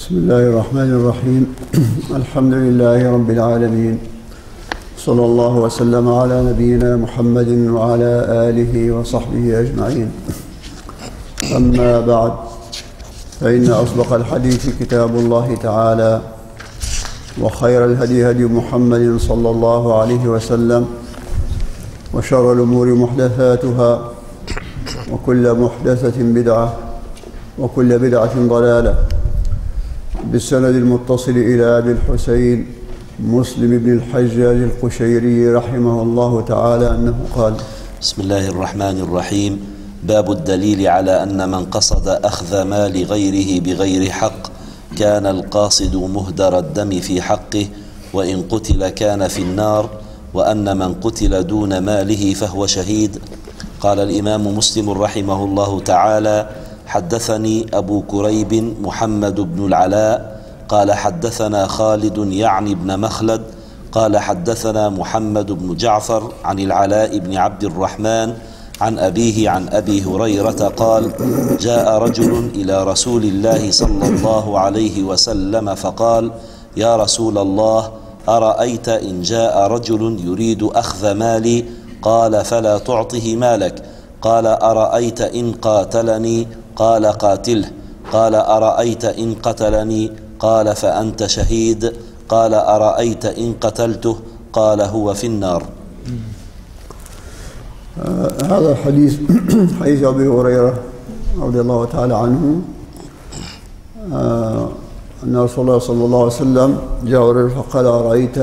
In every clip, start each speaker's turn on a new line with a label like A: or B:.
A: بسم الله الرحمن الرحيم. الحمد لله رب العالمين، صلى الله وسلم على نبينا محمد وعلى آله وصحبه أجمعين. أما بعد، فإن أصدق الحديث كتاب الله تعالى، وخير الهدي هدي محمد صلى الله عليه وسلم، وشر الأمور محدثاتها، وكل محدثة بدعة، وكل بدعة ضلالة. بالسند المتصل إلى أبي الحسين مسلم بن الحجاج القشيري رحمه الله تعالى أنه قال:
B: بسم الله الرحمن الرحيم. باب الدليل على أن من قصد أخذ مال غيره بغير حق كان القاصد مهدر الدم في حقه، وإن قتل كان في النار، وأن من قتل دون ماله فهو شهيد. قال الإمام مسلم رحمه الله تعالى: حدثني أبو كريب محمد بن العلاء قال حدثنا خالد يعني بن مخلد قال حدثنا محمد بن جعفر عن العلاء بن عبد الرحمن عن أبيه عن أبي هريرة قال: جاء رجل إلى رسول الله صلى الله عليه وسلم فقال: يا رسول الله، أرأيت إن جاء رجل يريد أخذ مالي؟ قال: فلا تعطه مالك. قال: أرأيت إن قاتلني؟ قال: قاتله. قال: أرأيت إن قتلني؟ قال: فأنت شهيد. قال: أرأيت إن قتلته؟ قال: هو في النار.
A: هذا الحديث حديث أبي هريرة رضي الله تعالى عنه، أن رسول الله صلى الله عليه وسلم جاء رجل فقال: أرأيت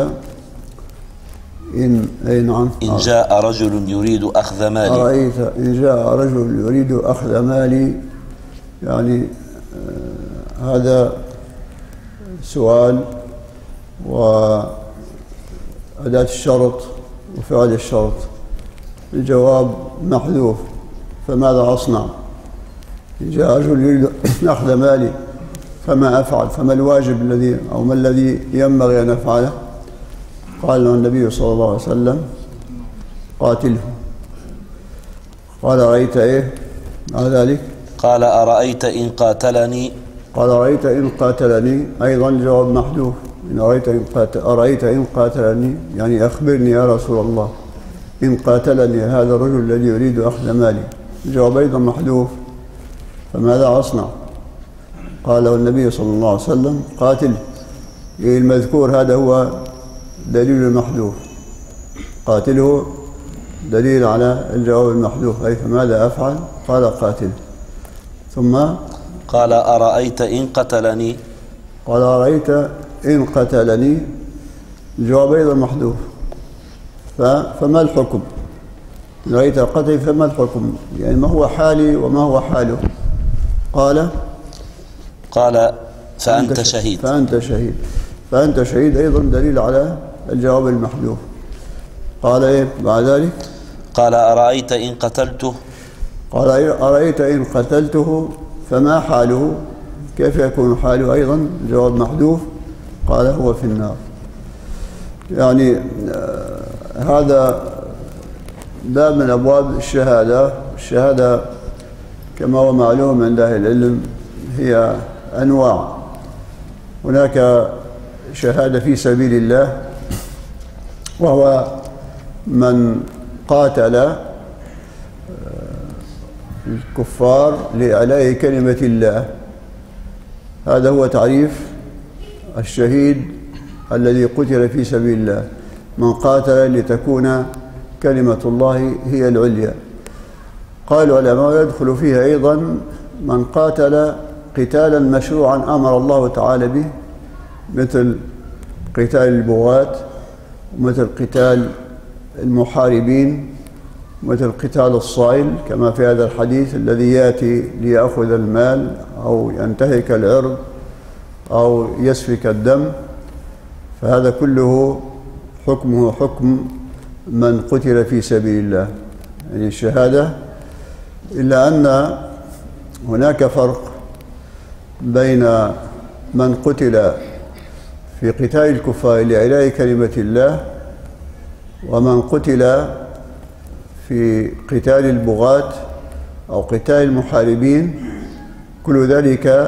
A: إن
B: جاء رجل يريد أخذ مالي.
A: أرأيت إن جاء رجل يريد أخذ مالي، يعني هذا سؤال وأداة الشرط وفعل الشرط، الجواب محذوف، فماذا أصنع؟ إن جاء رجل يريد أخذ مالي فما أفعل؟ فما الواجب الذي أو ما الذي ينبغي أن أفعله؟ قال له النبي صلى الله عليه وسلم: قاتله. قال: أرأيت إيه على ذلك؟
B: قال: أرأيت إن قاتلني؟
A: قال: أرأيت إن قاتلني، أيضا الجواب محذوف. إن أرأيت إن قاتلني، يعني أخبرني يا رسول الله، إن قاتلني هذا الرجل الذي يريد أخذ مالي، الجواب أيضا محذوف، فماذا أصنع؟ قال له النبي صلى الله عليه وسلم: قاتل. المذكور هذا هو دليل المحذوف، قاتله دليل على الجواب المحذوف، أي فماذا أفعل؟ قال: قاتل. ثم
B: قال: أرأيت إن قتلني؟
A: قال: أرأيت إن قتلني، الجواب أيضا محذوف، فما الحكم؟ إن رأيت القتل فما الحكم؟ يعني ما هو حالي وما هو حاله؟
B: قال: فأنت شهيد.
A: فأنت شهيد أيضا دليل على الجواب المحذوف. قال إيه بعد ذلك؟
B: قال: أرأيت إن قتلته؟
A: قال: أرأيت إن قتلته فما حاله؟ كيف يكون حاله؟ أيضا جواب محذوف. قال: هو في النار. يعني هذا باب من أبواب الشهادة. الشهادة كما هو معلوم عند أهل العلم هي أنواع. هناك شهادة في سبيل الله، وهو من قاتل الكفار لإعلاء كلمة الله. هذا هو تعريف الشهيد الذي قتل في سبيل الله، من قاتل لتكون كلمة الله هي العليا. قال العلماء: يدخل فيها أيضا من قاتل قتالا مشروعا أمر الله تعالى به، مثل قتال البغاة، ومثل قتال المحاربين، مثل قتال الصائل كما في هذا الحديث الذي يأتي ليأخذ المال أو ينتهك العرض أو يسفك الدم، فهذا كله حكمه حكم من قتل في سبيل الله، يعني الشهادة. إلا أن هناك فرق بين من قتل في قتال الكفار لإعلاء كلمة الله، ومن قتل في قتال البغاة أو قتال المحاربين. كل ذلك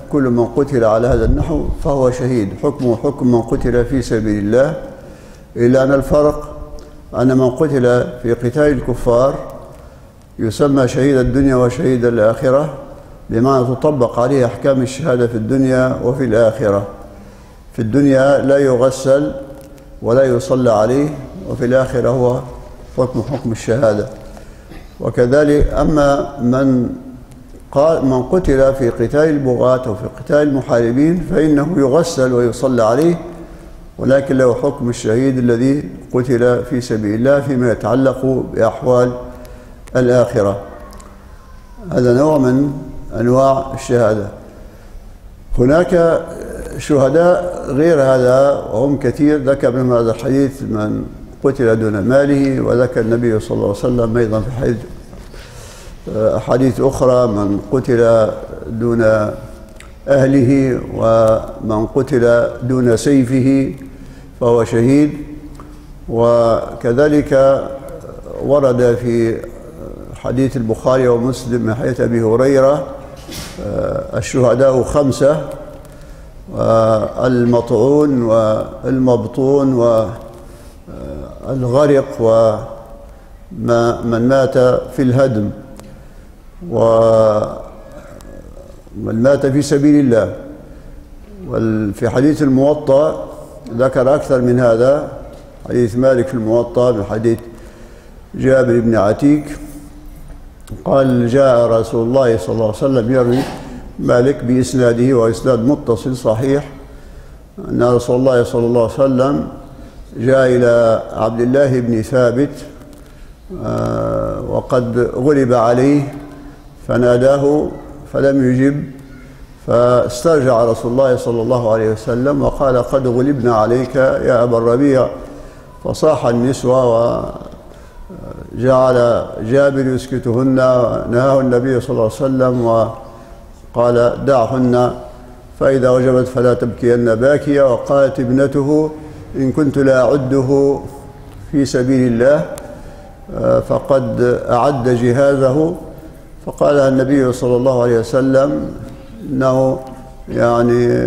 A: كل من قتل على هذا النحو فهو شهيد، حكمه حكم من قتل في سبيل الله، إلا أن الفرق أن من قتل في قتال الكفار يسمى شهيد الدنيا وشهيد الآخرة، بمعنى تطبق عليه أحكام الشهادة في الدنيا وفي الآخرة. في الدنيا لا يغسل ولا يصلى عليه، وفي الآخرة هو حكم الشهادة. وكذلك أما من قتل في قتال البغاة أو في قتال المحاربين فإنه يغسل ويصلى عليه، ولكن له حكم الشهيد الذي قتل في سبيل الله فيما يتعلق بأحوال الآخرة. هذا نوع من أنواع الشهادة. هناك شهداء غير هذا وهم كثير، ذكر منهم هذا الحديث من قتل دون ماله، وذكر النبي صلى الله عليه وسلم أيضا في أحاديث أخرى من قتل دون أهله، ومن قتل دون سيفه فهو شهيد. وكذلك ورد في حديث البخاري ومسلم من حديث أبي هريرة الشهداء 5: المطعون والمبطون والغرق ومن مات في الهدم ومن مات في سبيل الله. وفي حديث الموطأ ذكر أكثر من هذا، حديث مالك في الموطأ من حديث جابر بن عتيك قال: جاء رسول الله صلى الله عليه وسلم، يروي مالك بإسناده وإسناد متصل صحيح، أن رسول الله صلى الله عليه وسلم جاء إلى عبد الله بن ثابت وقد غلب عليه فناداه فلم يجب، فاسترجع رسول الله صلى الله عليه وسلم وقال: قد غلبنا عليك يا أبا الربيع. فصاح النسوة وجعل جابر يسكتهن، ونهاه النبي صلى الله عليه وسلم وقال: دعهن فإذا وجبت فلا تبكين باكية. وقالت ابنته: إن كنت لا أعده في سبيل الله فقد أعد جهازه. فقال النبي صلى الله عليه وسلم إنه يعني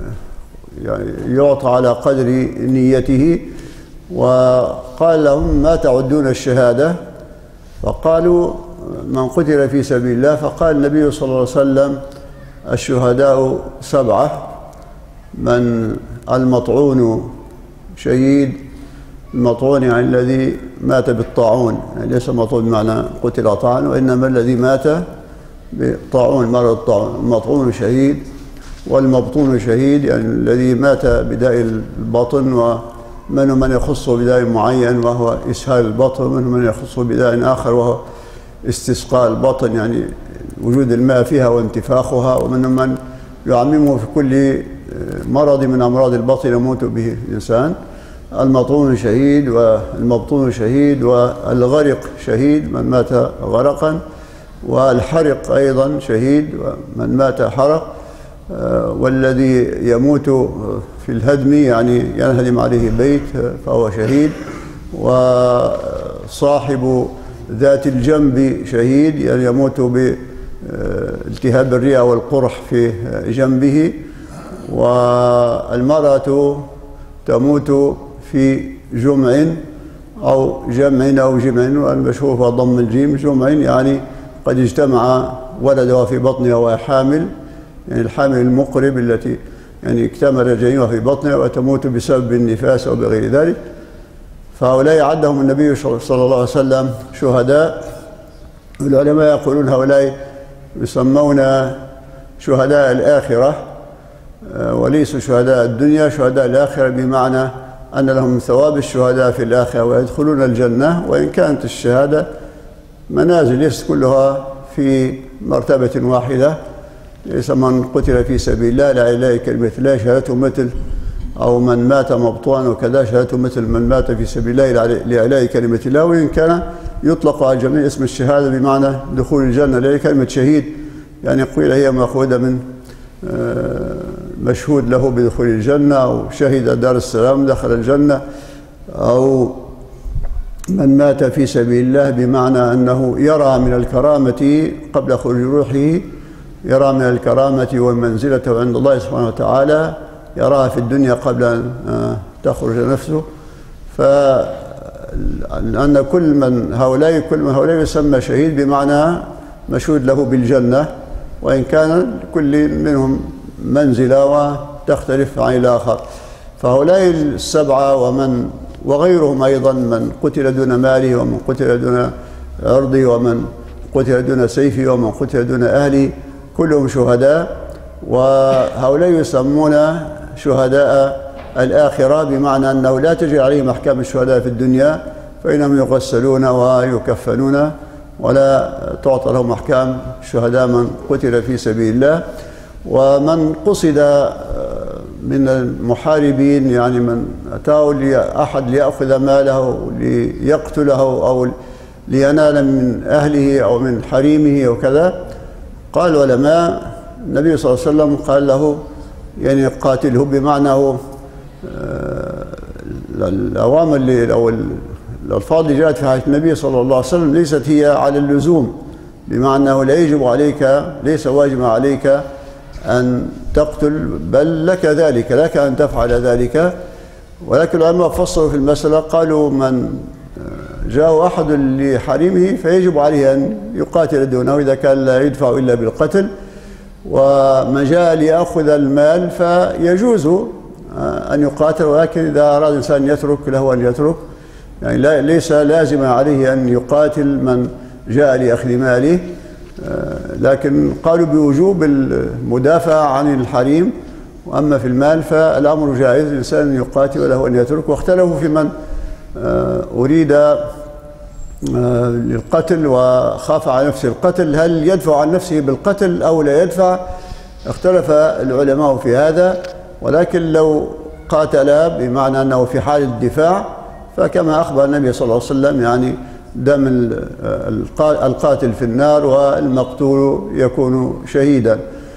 A: يعطى على قدر نيته، وقال لهم: ما تعدون الشهادة؟ فقالوا: من قتل في سبيل الله. فقال النبي صلى الله عليه وسلم: الشهداء 7: من المطعون شهيد. المطعون يعني الذي مات بالطاعون، يعني ليس المطعون بمعنى قتل طاعون، وإنما الذي مات بطاعون، مرض الطاعون. المطعون شهيد، والمبطون شهيد يعني الذي مات بداء البطن، ومنهم من يخصه بداء معين وهو إسهال البطن، ومنهم من يخصه بداء آخر وهو استسقاء البطن يعني وجود الماء فيها وانتفاخها، ومنهم من يعممه في كل مرض من أمراض البطن يموت به الإنسان. المطعون شهيد، والمبطون شهيد، والغرق شهيد من مات غرقا، والحرق أيضا شهيد ومن مات حرق، والذي يموت في الهدم يعني ينهدم عليه بيت فهو شهيد، وصاحب ذات الجنب شهيد يعني يموت بالتهاب الرئة والقرح في جنبه، والمرأة تموت في جمع أو جمع أو جمع، والمشهور في ضم الجيم جمع يعني قد اجتمع ولدها في بطنها وهي حامل، يعني الحامل المقرب التي يعني اكتمل جنينها في بطنها وتموت بسبب النفاس أو بغير ذلك. فهؤلاء عدهم النبي صلى الله عليه وسلم شهداء. العلماء يقولون هؤلاء يسمون شهداء الآخرة وليسوا شهداء الدنيا. شهداء الآخرة بمعنى أن لهم ثواب الشهداء في الآخرة ويدخلون الجنة، وإن كانت الشهادة منازل ليست كلها في مرتبة واحدة. ليس من قتل في سبيل الله لا إله كلمة الله شهادته مثل، أو من مات مبطوعا وكذا شهادته مثل من مات في سبيل الله لإعلاء كلمة الله، وإن كان يطلق على جميع اسم الشهادة بمعنى دخول الجنة. لأن كلمة شهيد يعني قيل هي مأخوذة من مشهود له بدخول الجنة، أو شهد دار السلام دخل الجنة، أو من مات في سبيل الله بمعنى أنه يرى من الكرامة قبل خروج روحه يرى من الكرامة ومنزلته عند الله سبحانه وتعالى يراها في الدنيا قبل أن تخرج نفسه. فلأن كل من هؤلاء يسمى شهيد، بمعنى مشهود له بالجنة، وإن كان كل منهم منزلة وتختلف عن الآخر. فهؤلاء السبعة وغيرهم أيضا، من قتل دون ماله، ومن قتل دون عرضه، ومن قتل دون سيفه، ومن قتل دون أهله، كلهم شهداء. وهؤلاء يسمون شهداء الآخرة، بمعنى أنه لا تجري عليهم أحكام الشهداء في الدنيا، فإنهم يغسلون ويكفنون، ولا تعطى لهم أحكام الشهداء من قتل في سبيل الله. ومن قصد من المحاربين، يعني من أتاه أحد ليأخذ ماله ليقتله أو لينال من أهله أو من حريمه وكذا، قال العلماء النبي صلى الله عليه وسلم قال له يعني قاتله، بمعنى الأوامر أو الألفاظ اللي جاءت في حديث النبي صلى الله عليه وسلم ليست هي على اللزوم، بمعنى أنه لا يجب عليك، ليس واجبا عليك أن تقتل، بل لك ذلك، لك أن تفعل ذلك. ولكن العلماء فصلوا في المسألة، قالوا من جاء أحد لحريمه فيجب عليه أن يقاتل دونه إذا كان لا يدفع إلا بالقتل، ومن جاء ليأخذ المال فيجوز أن يقاتل، ولكن إذا أراد الإنسان يترك له أن يترك، يعني ليس لازما عليه أن يقاتل من جاء لأخذ ماله. لكن قالوا بوجوب المدافعة عن الحريم، وأما في المال فالأمر جائز، الإنسان أن يقاتل وله أن يترك. واختلفوا في من أريد للقتل وخاف على نفسه القتل، هل يدفع عن نفسه بالقتل أو لا يدفع؟ اختلف العلماء في هذا. ولكن لو قاتل بمعنى أنه في حال الدفاع، فكما أخبر النبي صلى الله عليه وسلم، يعني دم القاتل في النار والمقتول يكون شهيدا.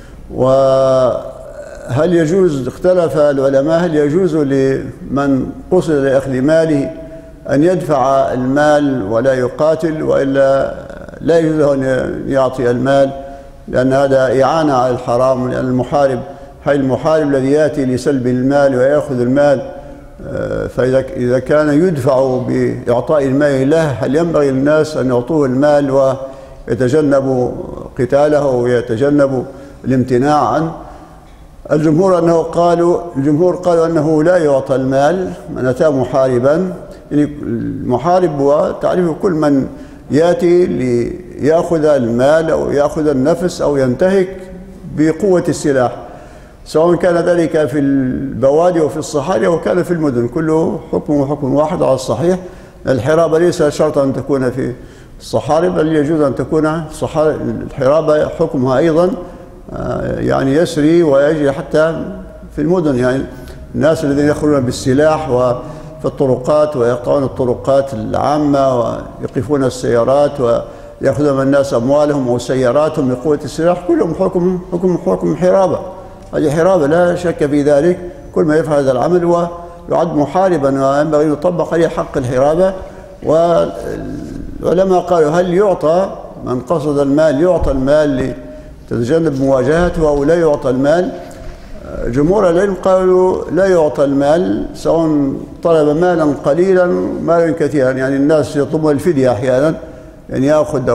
A: وهل يجوز، اختلف العلماء، هل يجوز لمن قصد لأخذ ماله أن يدفع المال ولا يقاتل، وإلا لا يجوز له أن يعطي المال، لأن هذا إعانة على الحرام. لأن المحارب الذي يأتي لسلب المال ويأخذ المال، فإذا كان يدفع بإعطاء المال له، هل ينبغي للناس أن يعطوه المال ويتجنبوا قتاله ويتجنبوا الامتناع عنه؟ الجمهور قالوا أنه لا يعطى المال من أتى محاربا. يعني المحارب هو تعريف كل من يأتي ليأخذ المال أو يأخذ النفس أو ينتهك بقوة السلاح، سواء كان ذلك في البوادي وفي الصحاري أو كان في المدن، كله حكم واحد على الصحيح. الحرابة ليس شرطا أن تكون في الصحاري، بل يجوز أن تكون الحرابة حكمها أيضا يعني يسري ويجري حتى في المدن. يعني الناس الذين يخرجون بالسلاح وفي الطرقات ويقطعون الطرقات العامة ويقفون السيارات ويأخذون من الناس أموالهم أو سياراتهم بقوة السلاح، كلهم حكم حرابة. هذه حرابة لا شك في ذلك. كل ما يفعل هذا العمل هو يعد محاربا، وينبغي أن يطبق عليه حق الحرابة. والعلماء قالوا هل يعطى من قصد المال، يعطى المال لتتجنب مواجهته أو لا يعطى المال؟ جمهور العلم قالوا لا يعطى المال، سواء طلب مالا قليلا مالا كثيرا. يعني الناس يطلبون الفدية أحيانا، يعني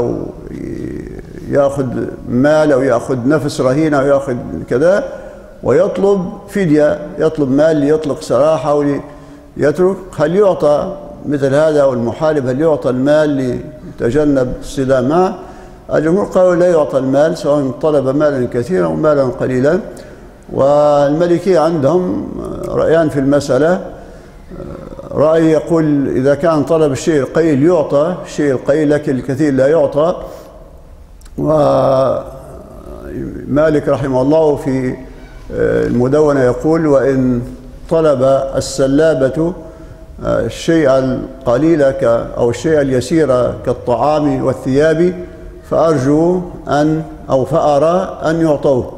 A: يأخذ مال أو يأخذ نفس رهينة أو يأخذ كذا ويطلب فدية، يطلب مال ليطلق سراحه أو ليترك. هل يعطى مثل هذا أو المحارب هل يعطى المال ليتجنب الصدام معه؟ الجمهور قالوا لا يعطى المال، سواء طلب مالا كثيرا أو مالا قليلا. والمالكية عندهم رأيان في المسألة. رأي يقول إذا كان طلب الشيء القليل يعطى الشيء القليل، لكن الكثير لا يعطى. ومالك رحمه الله في المدونة يقول وإن طلب السلابة الشيء القليل أو الشيء اليسير كالطعام والثياب فأرجو فأرى أن يعطوه.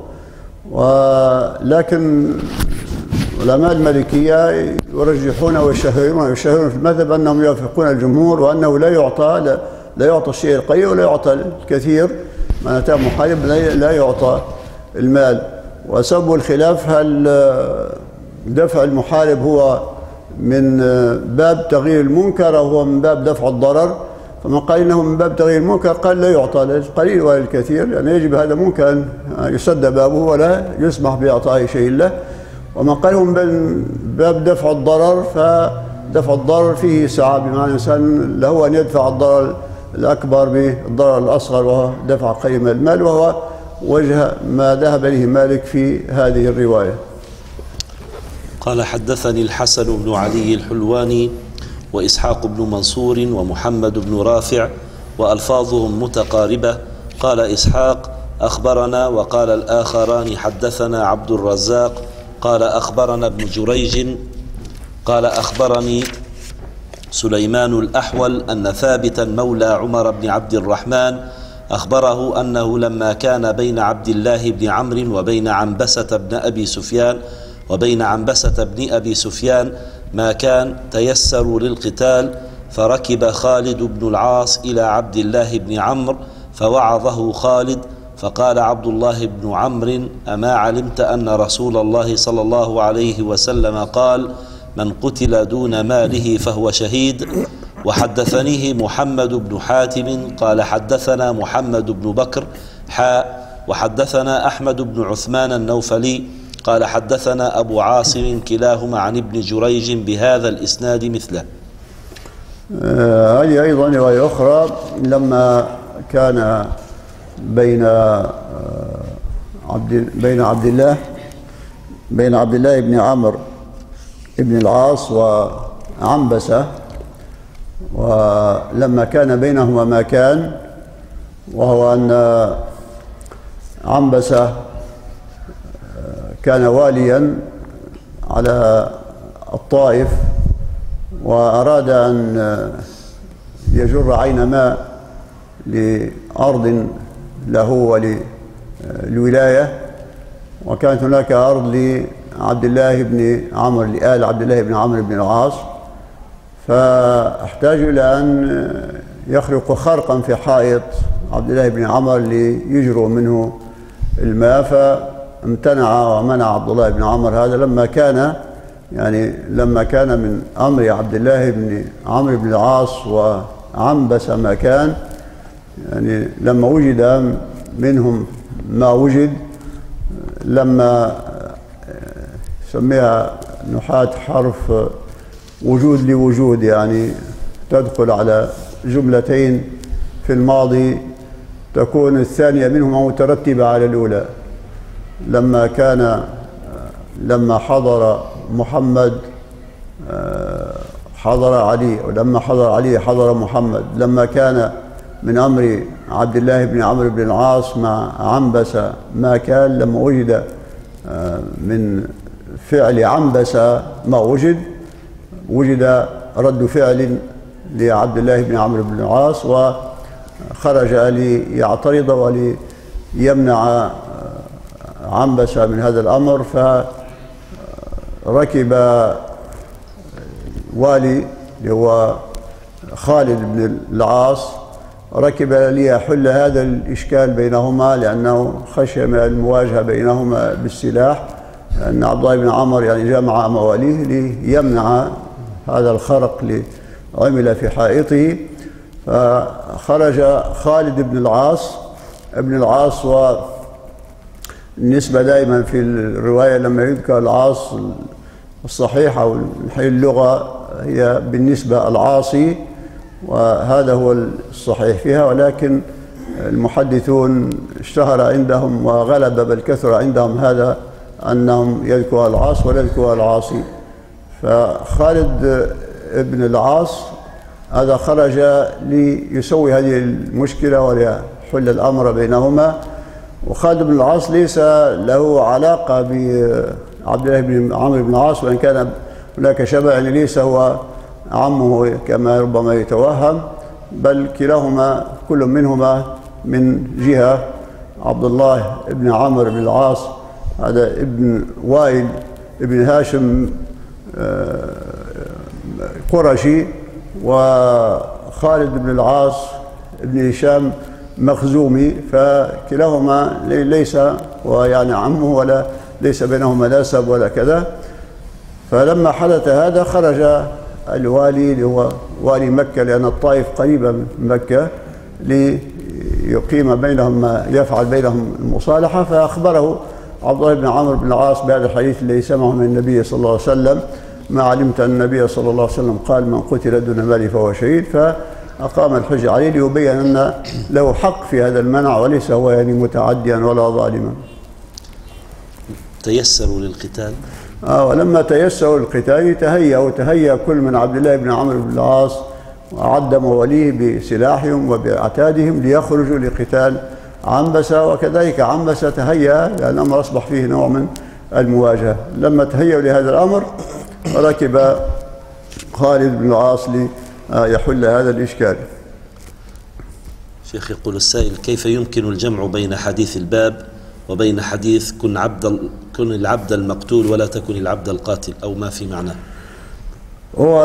A: ولكن علماء المالكية يرجحون ويشهرون في المذهب أنهم يوافقون الجمهور، وأنه لا يعطى الشيء القليل ولا يعطى الكثير، معناتها محارب لا يعطى المال. وسبب الخلاف هل دفع المحارب هو من باب تغيير المنكر أو هو من باب دفع الضرر. فمن قال إنه من باب تغيير المنكر قال لا يعطى للقليل ولا للكثير، يعني يجب هذا منكر أن يسد بابه ولا يسمح بإعطائه شيء له. ومن قال هو من باب دفع الضرر، فدفع الضرر فيه سعة، بمعنى الإنسان له أن يدفع الضرر الأكبر بالضرر الأصغر وهو دفع قيمة المال، وهو وجه ما ذهب إليه مالك في هذه الرواية.
B: قال حدثني الحسن بن علي الحلواني وإسحاق بن منصور ومحمد بن رافع وألفاظهم متقاربة. قال إسحاق أخبرنا، وقال الآخران حدثنا عبد الرزاق قال أخبرنا ابن جريج قال أخبرني سليمان الأحول أن ثابتا مولى عمر بن عبد الرحمن أخبره أنه لما كان بين عبد الله بن عمرو وبين عنبسة بن أبي سفيان ما كان تيسروا للقتال، فركب خالد بن العاص إلى عبد الله بن عمرو فوعظه خالد، فقال عبد الله بن عمرو: أما علمت أن رسول الله صلى الله عليه وسلم قال: من قتل دون ماله فهو شهيد. وحدثنيه محمد بن حاتم قال حدثنا محمد بن بكر وحدثنا أحمد بن عثمان النوفلي قال حدثنا أبو عاصم كلاهما عن ابن جريج بهذا الإسناد مثله.
A: هذه أيضا رواية أخرى لما كان بين عبد الله بن عمرو بن العاص وعنبسة، ولما كان بينهما ما كان، وهو أن عنبسة كان واليا على الطائف وأراد أن يجر عين ماء لأرض له وللولاية، وكانت هناك أرض لعبد الله بن عمرو لآل عبد الله بن عمرو بن العاص، فاحتاجوا إلى أن يخرقوا خرقا في حائط عبد الله بن عمرو ليجروا منه الماء، فامتنع ومنع عبد الله بن عمرو هذا لما كان من أمر عبد الله بن عمرو بن العاص وعنبس ما كان، يعني لما وجد منهم ما وجد، لما سميها نحاة حرف وجود لوجود، يعني تدخل على جملتين في الماضي تكون الثانية منهما مترتبة على الأولى. لما حضر محمد حضر علي، ولما حضر علي حضر محمد. لما كان من أمر عبد الله بن عمرو بن العاص مع عنبس ما كان، لما وجد من فعل عنبس ما وجد رد فعل لعبد الله بن عمرو بن العاص، وخرج ليعترض وليمنع عنبس من هذا الأمر. فركب والي اللي هو خالد بن العاص، ركب ليحل هذا الإشكال بينهما، لأنه خشي من المواجهة بينهما بالسلاح، لأن عبد الله بن عمرو يعني جمع مواليه ليمنع هذا الخرق اللي عمل في حائطه. فخرج خالد بن العاص والنسبة دائما في الرواية لما يذكر العاص الصحيحة والحي اللغة هي بالنسبة العاصي، وهذا هو الصحيح فيها، ولكن المحدثون اشتهر عندهم وغلب بل كثر عندهم هذا أنهم يذكروا العاص ولا يذكروا العاصي. فخالد بن العاص هذا خرج ليسوي هذه المشكلة وليحل الأمر بينهما. وخالد بن العاص ليس له علاقة بعبد الله بن عمرو بن العاص، وإن كان هناك شبه، يعني ليس هو عمه كما ربما يتوهم، بل كلاهما كل منهما من جهة. عبد الله بن عمرو بن العاص هذا ابن وائل ابن هاشم قرشي، وخالد بن العاص ابن هشام المخزومي، فكلاهما ليس ويعني عمه ولا ليس بينهما نسب ولا كذا. فلما حدث هذا خرج الوالي اللي هو والي مكة، لأن الطائف قريبة من مكة، ليقيم بينهم يفعل بينهم المصالحة. فأخبره عبد الله بن عمرو بن العاص بهذا الحديث الذي سمعه من النبي صلى الله عليه وسلم: ما علمت أن النبي صلى الله عليه وسلم قال من قتل دون ماله فهو شهيد. فأقام الحج عليه ليبين أن له حق في هذا المنع، وليس هو يعني متعديا ولا ظالما.
B: تيسروا للقتال.
A: ولما تيسروا للقتال تهيأ كل من عبد الله بن عمرو بن العاص وعد مواليه بسلاحهم وبعتادهم ليخرجوا لقتال عنبسة، وكذلك عنبسة تهيأ، لأن الأمر أصبح فيه نوع من المواجهة. لما تهيأوا لهذا الأمر ركب خالد بن العاص ليحل هذا الإشكال.
B: شيخ، يقول السائل: كيف يمكن الجمع بين حديث الباب وبين حديث كن العبد المقتول ولا تكن العبد القاتل، أو ما في معناه؟
A: هو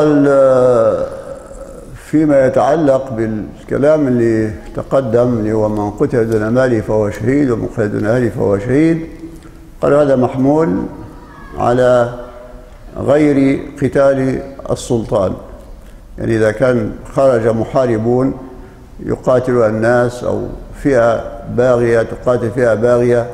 A: فيما يتعلق بالكلام اللي تقدم اللي هو من قتل دون ماله فهو شهيد ومن قتل دون أهله فهو شهيد، قال هذا محمول على غير قتال السلطان. يعني إذا كان خرج محاربون يقاتل الناس أو فئة باغية تقاتل فئة باغية،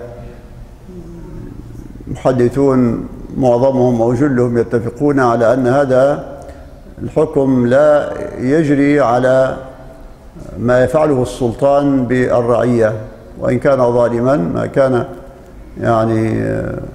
A: محدثون معظمهم أو جلهم يتفقون على أن هذا الحكم لا يجري على ما يفعله السلطان بالرعية، وإن كان ظالما ما كان يعني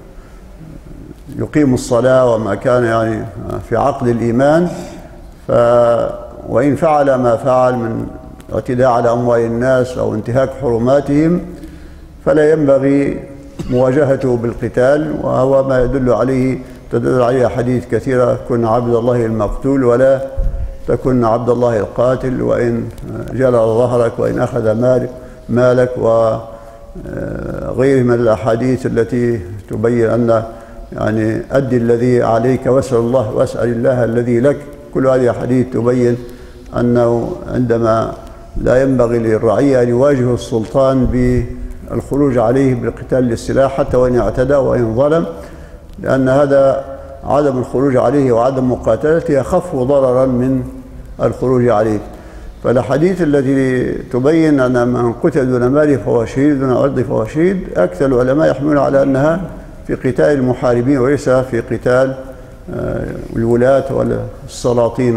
A: يقيم الصلاة وما كان يعني في عقد الإيمان، وإن فعل ما فعل من اعتداء على أموال الناس أو انتهاك حرماتهم فلا ينبغي مواجهته بالقتال، وهو ما تدل عليه أحاديث كثيرة: كن عبد الله المقتول ولا تكن عبد الله القاتل، وإن جلل ظهرك وإن أخذ مالك، وغير من الأحاديث التي تبين أن يعني أدي الذي عليك واسأل الله الذي لك. كل هذه أحاديث تبين أنه عندما لا ينبغي للرعية أن يواجه السلطان بالخروج عليه بالقتال للسلاح حتى وإن اعتدى وإن ظلم، لأن هذا عدم الخروج عليه وعدم مقاتلته أخف ضررا من الخروج عليه. فالحديث التي تبين أن من قتل دون ماله فهو شهيد دون أرضه فهو شهيد، أكثر العلماء يحملون على أنها في قتال المحاربين وليس في قتال الولاة ولا السلاطين.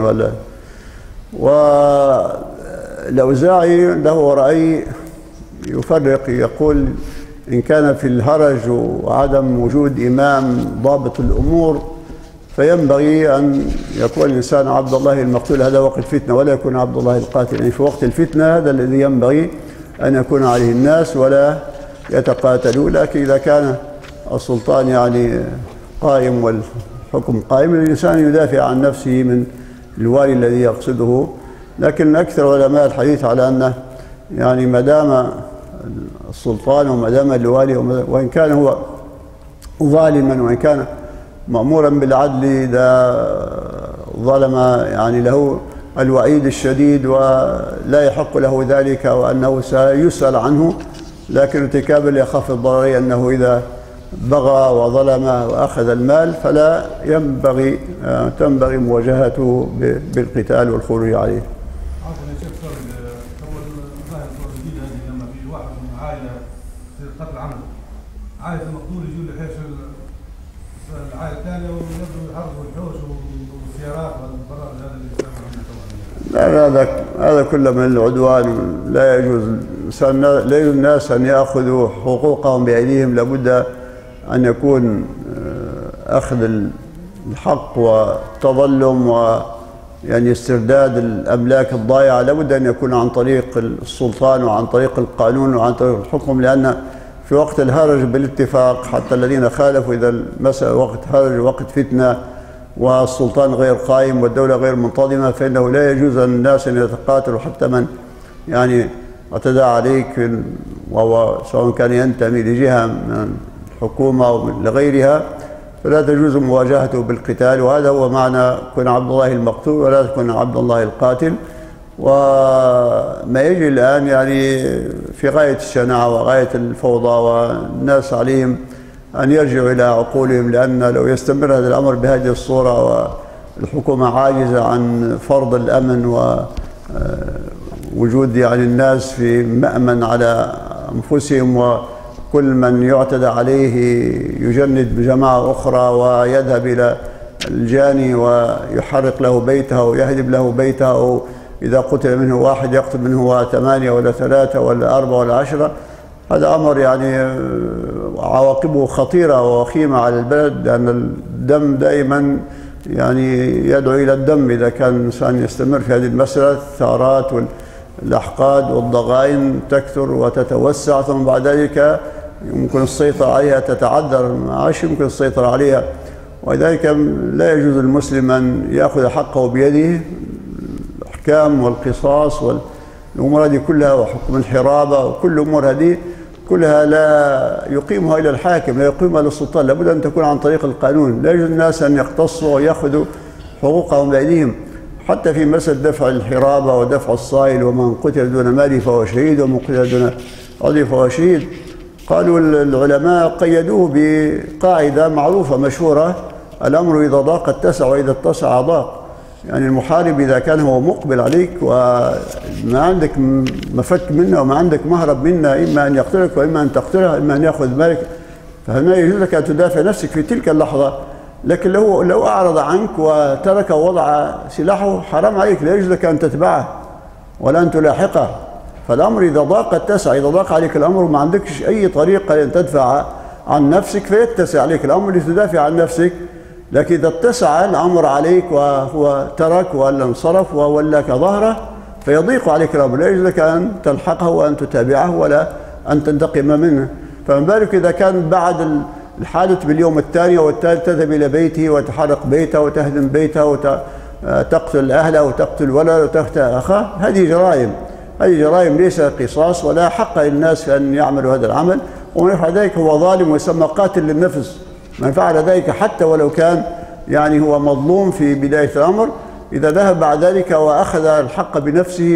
A: والأوزاعي له رأي يفرق، يقول إن كان في الهرج وعدم وجود إمام ضابط الأمور فينبغي أن يكون الإنسان عبد الله المقتول، هذا وقت الفتنة، ولا يكون عبد الله القاتل. يعني في وقت الفتنة هذا الذي ينبغي أن يكون عليه الناس ولا يتقاتلوا. لكن إذا كان السلطان يعني قائم والحكم قائم، الإنسان يدافع عن نفسه من الوالي الذي يقصده. لكن أكثر علماء الحديث على أنه يعني ما دام السلطان وما دام الوالي وإن كان هو ظالما وإن كان مأمورا بالعدل إذا ظلم يعني له الوعيد الشديد ولا يحق له ذلك وأنه سيسأل عنه، لكن ارتكابا لأخف الضررين أنه إذا بغى وظلم وأخذ المال فلا تنبغي مواجهته بالقتال والخروج عليه.
C: عائلة المقتول يجوا لحيش العائلة الثانية ويبدوا يحرقوا الحوش والسيارات والبرامج. هذا اللي
A: لا، هذا كله من العدوان. لا يجوز للناس أن يأخذوا حقوقهم بأيديهم، لابد أن يكون أخذ الحق والتظلم ويعني استرداد الأملاك الضائعة لابد أن يكون عن طريق السلطان وعن طريق القانون وعن طريق الحكم، لأن في وقت الهرج بالاتفاق حتى الذين خالفوا إذا المسألة وقت هرج وقت فتنة والسلطان غير قائم والدولة غير منتظمة فإنه لا يجوز للناس أن يتقاتلوا، حتى من يعني اعتدى عليك وهو سواء كان ينتمي لجهة من الحكومة أو لغيرها فلا تجوز مواجهته بالقتال. وهذا هو معنى كن عبد الله المقتول ولا تكن عبد الله القاتل. وما يجري الآن يعني في غاية الشناعة وغاية الفوضى، والناس عليهم أن يرجعوا إلى عقولهم، لأن لو يستمر هذا الأمر بهذه الصورة والحكومة عاجزة عن فرض الأمن ووجود يعني الناس في مأمن على أنفسهم، وكل من يعتدى عليه يجند بجماعة أخرى ويذهب إلى الجاني ويحرق له بيته ويهدم له بيته، أو إذا قتل منه واحد يقتل منه 8 ولا 3 ولا 4 ولا 10. هذا أمر يعني عواقبه خطيرة ووخيمة على البلد، لأن الدم دائما يعني يدعو إلى الدم. إذا كان الإنسان يستمر في هذه المسألة، الثارات والأحقاد والضغائن تكثر وتتوسع، ثم بعد ذلك يمكن السيطرة عليها تتعذر، ما عادش يمكن السيطرة عليها. ولذلك لا يجوز للمسلم أن يأخذ حقه بيده. الأحكام والقصاص والأمور هذه كلها وحكم الحرابة وكل الأمور هذه كلها لا يقيمها إلى الحاكم، لا يقيمها إلى السلطان، لابد أن تكون عن طريق القانون. لا يجوز الناس أن يقتصوا ويأخذوا حقوقهم بأيديهم. حتى في مسألة دفع الحرابة ودفع الصائل، ومن قتل دون ماله فهو شهيد، ومن قتل دون عضو فهو شهيد، قالوا العلماء قيدوه بقاعدة معروفة مشهورة: الأمر إذا ضاق اتسع وإذا اتسع ضاق. يعني المحارب إذا كان هو مقبل عليك وما عندك مفك منه وما عندك مهرب منه، إما أن يقتلك وإما أن تقتله، إما أن يأخذ مالك، فهنا يجوز لك أن تدافع نفسك في تلك اللحظة. لكن لو أعرض عنك وترك وضع سلاحه، حرام عليك، لا يجوز لك أن تتبعه ولا أن تلاحقه. فالأمر إذا ضاق اتسع، إذا ضاق عليك الأمر وما عندكش أي طريقة لأن تدفع عن نفسك فيتسع عليك الأمر لتدافع عن نفسك. لكن إذا اتسع الأمر عليك وهو ترك ولا انصرف وولاك ظهره فيضيق عليك الأمر، لا يجوز لك أن تلحقه وأن تتابعه ولا أن تنتقم منه. فمن بالك إذا كان بعد الحادث باليوم الثاني والثالث تذهب إلى بيته وتحرق بيته وتهدم بيته وتقتل أهله وتقتل ولده وتقتل أخاه، هذه جرائم. هذه جرائم ليس قصاص ولا حق للناس في أن يعملوا هذا العمل، ومن يفعل ذلك هو ظالم ويسمى قاتل للنفس. من فعل ذلك حتى ولو كان يعني هو مظلوم في بداية الأمر، إذا ذهب بعد ذلك وأخذ الحق بنفسه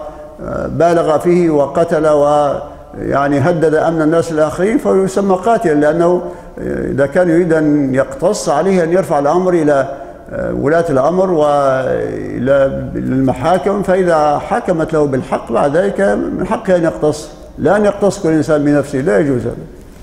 A: وبالغ فيه وقتل ويعني هدد أمن الناس الآخرين فهو يسمى قاتلا، لأنه إذا كان يريد أن يقتص عليه أن يرفع الأمر إلى ولاة الأمر وإلى المحاكم، فإذا حكمت له بالحق بعد ذلك من حقه أن يقتص، لا أن يقتص كل إنسان بنفسه، لا يجوز هذا.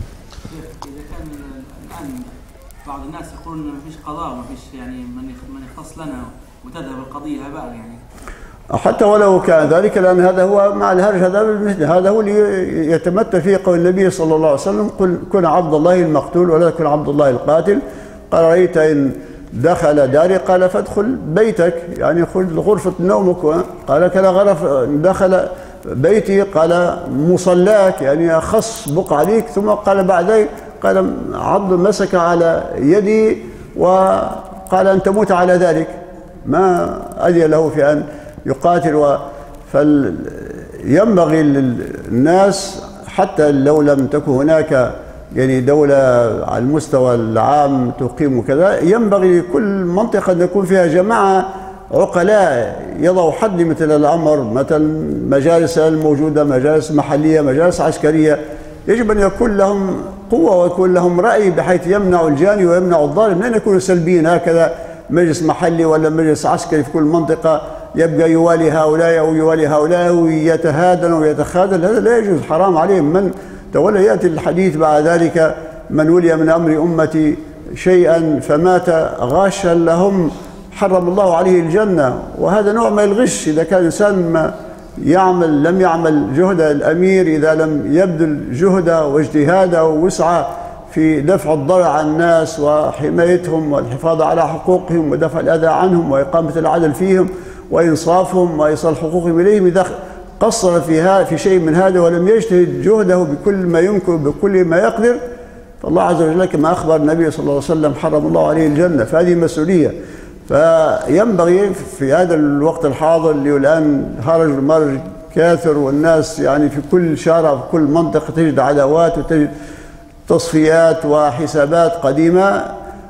D: إذا كان الآن بعض الناس يقولون ما فيش قضاء وما فيش يعني من يختص لنا وتذهب القضية هباء يعني،
A: حتى ولو كان ذلك، لأن هذا هو مع الهرج، هذا هو اللي يتمثل فيه قول النبي صلى الله عليه وسلم: كن عبد الله المقتول ولا تكن عبد الله القاتل. قال: رأيت إن دخل داري؟ قال: فادخل بيتك، يعني خذ غرفة نومك. قال: كلا دخل بيتي؟ قال: مصلاك، يعني أخص بقى عليك. ثم قال بعد ذلك قال: عبد مسك على يدي وقال: أن تموت على ذلك. ما أذن له في أن يقاتل. فينبغي للناس حتى لو لم تكن هناك يعني دولة على المستوى العام تقيم كذا، ينبغي لكل منطقة أن يكون فيها جماعة عقلاء يضعوا حد لمثل الأمر، مثلا مجالس الموجودة، مجالس محلية، مجالس عسكرية، يجب أن يكون لهم قوة ويكون لهم رأي بحيث يمنعوا الجاني ويمنعوا الظالم، لن يكونوا سلبيين هكذا. مجلس محلي ولا مجلس عسكري في كل منطقة يبقى يوالي هؤلاء أو يوالي هؤلاء ويتهادن ويتخاذل، هذا لا يجوز، حرام عليهم. من تولى يأتي الحديث بعد ذلك: من ولي من أمر أمتي شيئا فمات غاشا لهم حرم الله عليه الجنة. وهذا نوع من الغش. إذا كان الإنسان ما لم يعمل جهد الأمير، إذا لم يبذل جهده واجتهاده ووسعه في دفع الضرر عن الناس وحمايتهم والحفاظ على حقوقهم ودفع الأذى عنهم وإقامة العدل فيهم وإنصافهم وإيصال حقوقهم إليهم، إذا قصر في شيء من هذا ولم يجتهد جهده بكل ما يمكن بكل ما يقدر، فالله عز وجل كما أخبر النبي صلى الله عليه وسلم حرم الله عليه الجنة. فهذه مسؤولية. فينبغي في هذا الوقت الحاضر اللي الآن هرج ومرج كاثر، والناس يعني في كل شارع في كل منطقة تجد عداوات وتجد تصفيات وحسابات قديمة،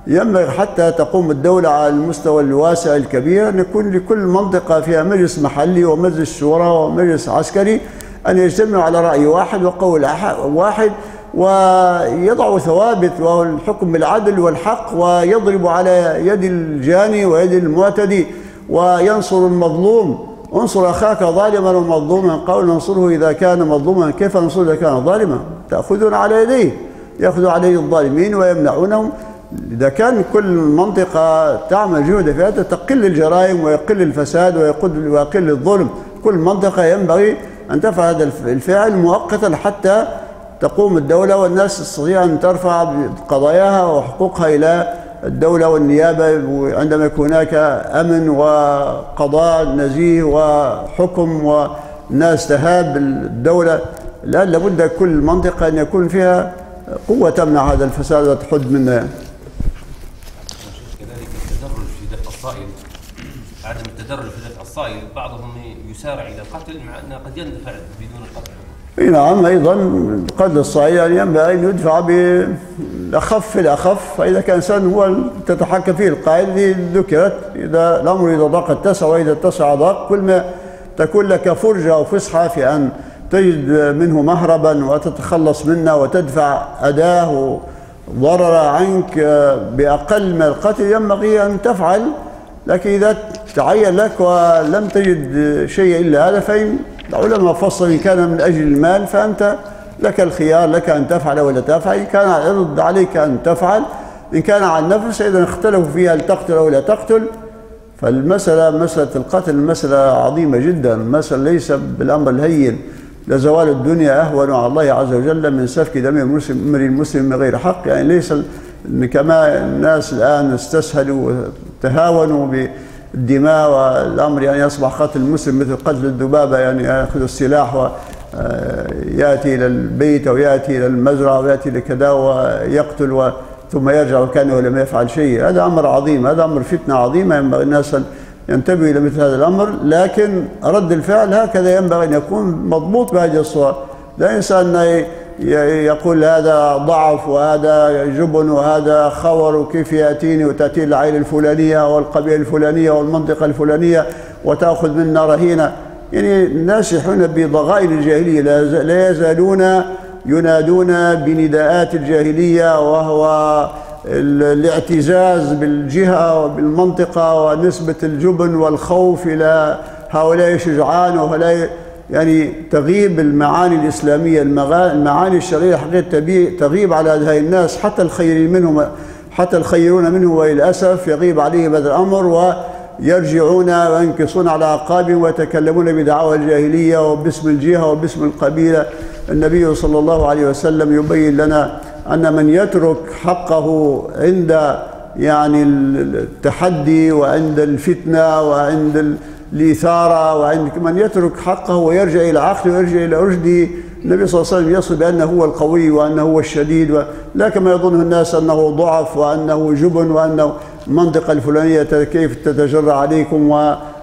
A: ينبغي حتى تقوم الدولة على المستوى الواسع الكبير أن يكون لكل منطقة فيها مجلس محلي ومجلس شورى ومجلس عسكري أن يجتمعوا على رأي واحد وقول واحد، ويضعوا ثوابت وهو الحكم بالعدل والحق، ويضرب على يد الجاني ويد المعتدي وينصر المظلوم. انصر أخاك ظالما ومظلوما، قال ننصره إذا كان مظلوما، كيف ننصره إذا كان ظالما؟ تأخذون على يديه، يأخذ عليه الظالمين ويمنعونهم. إذا كان كل منطقة تعمل جهد فيها تقل الجرائم ويقل الفساد ويقل الظلم. كل منطقة ينبغي أن تفعل هذا الفعل مؤقتا حتى تقوم الدولة والناس تستطيع أن ترفع قضاياها وحقوقها إلى الدولة والنيابة عندما يكون هناك أمن وقضاء نزيه وحكم والناس تهاب الدولة. لا، لابد كل منطقة أن يكون فيها قوة تمنع هذا الفساد وتحد منه.
E: كذلك التدرج في دفع الصائل، عدم التدرج في دفع الصائل، بعضهم يسارع إلى القتل مع أنه قد يندفع بدون القتل.
A: نعم، أيضا قتل الصائل يعني ينبغي أن يدفع بالأخف الأخف، فإذا كان إنسان هو تتحكم فيه القاعدة ذكرت، إذا الأمر إذا ضاق اتسع وإذا اتسع ضاق. كل ما تكون لك فرجة وفسحة في أن تجد منه مهربا وتتخلص منه وتدفع أداه ضرر عنك بأقل من القتل ينبغي أن تفعل. لكن إذا تعين لك ولم تجد شيء إلا هذا، فإن العلماء فصل إن كان من أجل المال فأنت لك الخيار، لك أن تفعل ولا تفعل. إن كان عرض عليك أن تفعل، إن كان عن نفس، إذا اختلفوا فيها هل تقتل أو لا تقتل. فالمسألة مسألة القتل مسألة عظيمة جدا، مسألة ليس بالأمر الهين. لزوال الدنيا أهون على الله عز وجل من سفك دم المسلم من غير حق. يعني ليس كما الناس الآن استسهلوا وتهاونوا بالدماء والأمر يعني يصبح قتل المسلم مثل قتل الذبابة، يعني يأخذ السلاح ويأتي إلى البيت أو يأتي إلى المزرعة ويأتي لكذا ويقتل ثم يرجع وكأنه لم يفعل شيء. هذا أمر عظيم، هذا أمر فتنة عظيمة، ينبغي الناس أن ينتبهوا إلى مثل هذا الأمر. لكن رد الفعل هكذا ينبغي أن يكون مضبوط بهذه الصورة. لا إنسان يقول هذا ضعف وهذا جبن وهذا خور، وكيف يأتيني وتأتي العائلة الفلانية والقبيلة الفلانية والمنطقة الفلانية وتأخذ منا رهينة. يعني الناس يحون بضغائن الجاهلية، لا يزالون ينادون بنداءات الجاهلية، وهو الاعتزاز بالجهة وبالمنطقة ونسبة الجبن والخوف إلى هؤلاء الشجعان وهؤلاء، يعني تغيب المعاني الإسلامية، المعاني الشرعية حقيقة تغيب على هؤلاء الناس، حتى الخيرون منهم وللأسف يغيب عليهم هذا الأمر ويرجعون وينكصون على أعقابهم ويتكلمون بدعوى الجاهلية وباسم الجهة وباسم القبيلة. النبي صلى الله عليه وسلم يبين لنا أن من يترك حقه عند يعني التحدي وعند الفتنة وعند الإثارة وعند من يترك حقه ويرجع إلى عقله ويرجع إلى رشده، النبي صلى الله عليه وسلم يصف بأنه هو القوي وأنه هو الشديد، لا كما يظن الناس أنه ضعف وأنه جبن وأنه المنطقة الفلانية كيف تتجرع عليكم.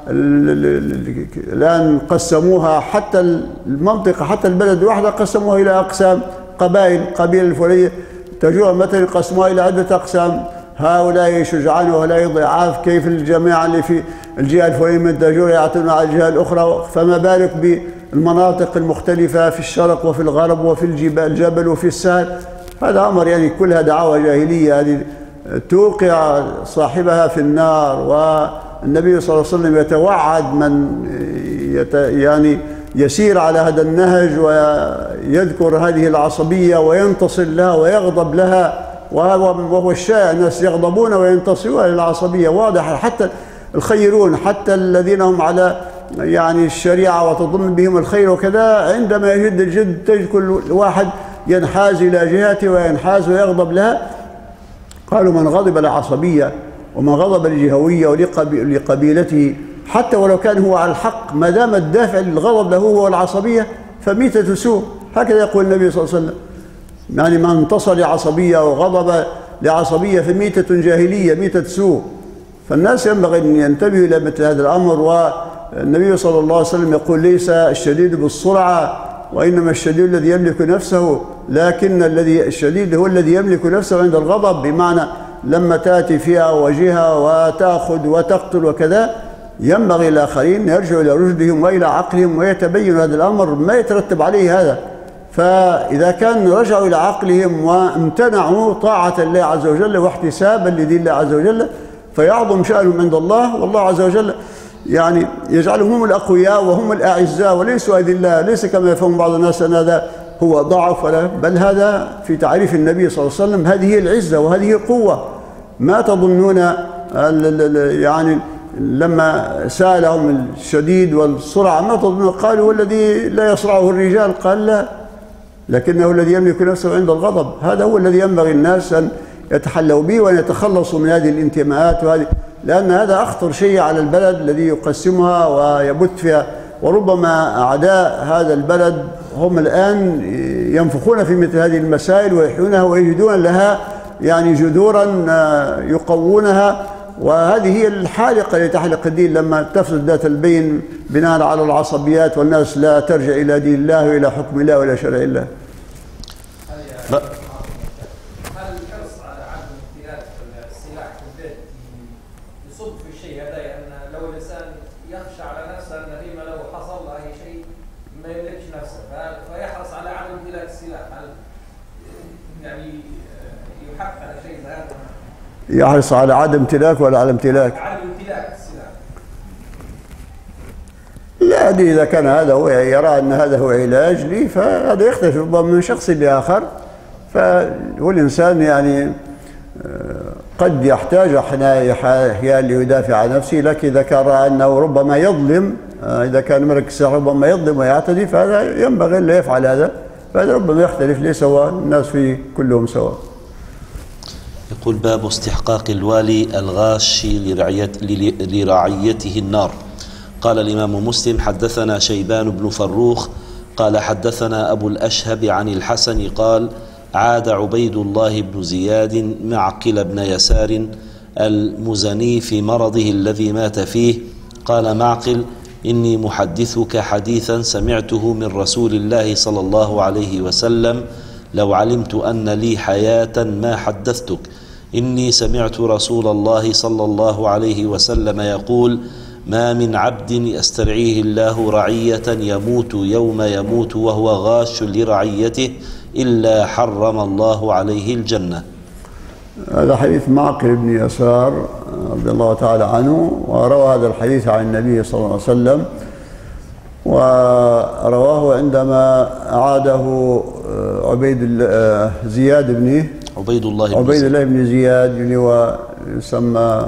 A: الآن قسموها حتى المنطقة، حتى البلد الواحدة قسموها إلى أقسام، قبيلة الفلانية تجوع مثلا قسموها إلى عدة أقسام، هؤلاء شجعان وهؤلاء ضعاف. كيف الجماعة اللي في الجهة الفلانية من التجوع يعتمدون على الجهة الأخرى؟ فما بالك بالمناطق المختلفة في الشرق وفي الغرب وفي الجبل وفي السهل. هذا أمر يعني كلها دعاوى جاهلية، هذه توقع صاحبها في النار. والنبي صلى الله عليه وسلم يتوعد من يعني يسير على هذا النهج ويذكر هذه العصبية وينتصر لها ويغضب لها، وهو الشائع، الناس يغضبون وينتصرون للعصبية واضح. حتى الخيرون، حتى الذين هم على يعني الشريعة وتظن بهم الخير وكذا، عندما يجد الجد تجد كل واحد ينحاز إلى جهته وينحاز ويغضب لها. قالوا من غضب لعصبية ومن غضب لجهوية ولقبيلته حتى ولو كان هو على الحق، ما دام الدافع للغضب له هو العصبية فميتة سوء. هكذا يقول النبي صلى الله عليه وسلم، يعني من انتصر لعصبية وغضب لعصبية فميتة جاهلية، ميتة سوء. فالناس ينبغي أن ينتبهوا إلى مثل هذا الأمر. والنبي صلى الله عليه وسلم يقول ليس الشديد بالسرعة وإنما الشديد الذي يملك نفسه، لكن الشديد هو الذي يملك نفسه عند الغضب، بمعنى لما تأتي فئة وجهة وتأخذ وتقتل وكذا، ينبغي الآخرين يرجعوا إلى رشدهم وإلى عقلهم ويتبين هذا الأمر ما يترتب عليه هذا. فإذا كان رجعوا إلى عقلهم وامتنعوا طاعة الله عز وجل واحتسابا لدين الله عز وجل، فيعظم شأنهم عند الله، والله عز وجل يعني يجعلهم هم الأقوياء وهم الأعزاء وليسوا أذلاء. ليس كما يفهم بعض الناس أن هذا هو ضعف، ولا بل هذا في تعريف النبي صلى الله عليه وسلم هذه هي العزة وهذه القوة. ما تظنون يعني لما سألهم الشديد والسرعة ما تظنون قالوا والذي لا يصرعه الرجال؟ قال لا، لكنه الذي يملك نفسه عند الغضب. هذا هو الذي ينبغي الناس أن يتحلوا به وأن يتخلصوا من هذه الانتماءات لأن هذا أخطر شيء على البلد الذي يقسمها ويبث فيها. وربما أعداء هذا البلد هم الآن ينفخون في مثل هذه المسائل ويحيونها ويجدون لها يعني جذورا يقوونها، وهذه هي الحالقة اللي تحلق الدين لما تفسد ذات البين بناء على العصبيات والناس لا ترجع إلى دين الله وإلى حكم الله وإلى شرع الله. يحرص على عدم امتلاك ولا على امتلاك؟
F: عدم امتلاك السلاح.
A: لا أدري إذا كان هذا هو يرى أن هذا هو علاج لي، فهذا يختلف ربما من شخص لآخر. فالإنسان يعني قد يحتاج أحيانا ليدافع عن نفسه، لكن إذا كان رأى أنه ربما يظلم، إذا كان مركز ربما يظلم ويعتدي، فهذا ينبغي أن لا يفعل هذا. فهذا ربما يختلف، ليس هو الناس في كلهم سواء.
B: يقول باب استحقاق الوالي الغاش لرعيته النار. قال الإمام مسلم حدثنا شيبان بن فروخ قال حدثنا أبو الأشهب عن الحسن قال عاد عبيد الله بن زياد معقل بن يسار المزني في مرضه الذي مات فيه. قال معقل إني محدثك حديثا سمعته من رسول الله صلى الله عليه وسلم لو علمت أن لي حياة ما حدثتك. إني سمعت رسول الله صلى الله عليه وسلم يقول ما من عبد يسترعيه الله رعية يموت يوم يموت وهو غاش لرعيته إلا حرم الله عليه الجنة.
A: هذا حديث معقل بن يسار رضي الله تعالى عنه، وروى هذا الحديث عن النبي صلى الله عليه وسلم، ورواه عندما أعاده عبيد الله بن زياد اللي هو يسمى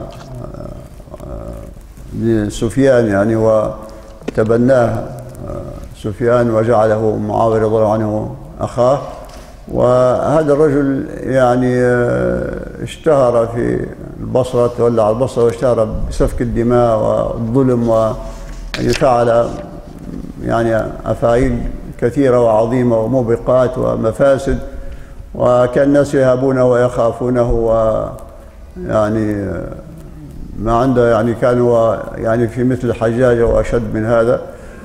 A: سفيان يعني، وتبناه سفيان وجعله معاوية رضي الله عنه أخاه. وهذا الرجل يعني اشتهر في البصرة، تولى على البصرة واشتهر بسفك الدماء والظلم، ويعني فعل يعني أفاعيل كثيرة وعظيمة وموبقات ومفاسد، وكان الناس يهابونه ويخافونه، ويعني ما عنده يعني كانوا يعني في مثل الحجاج وأشد من هذا.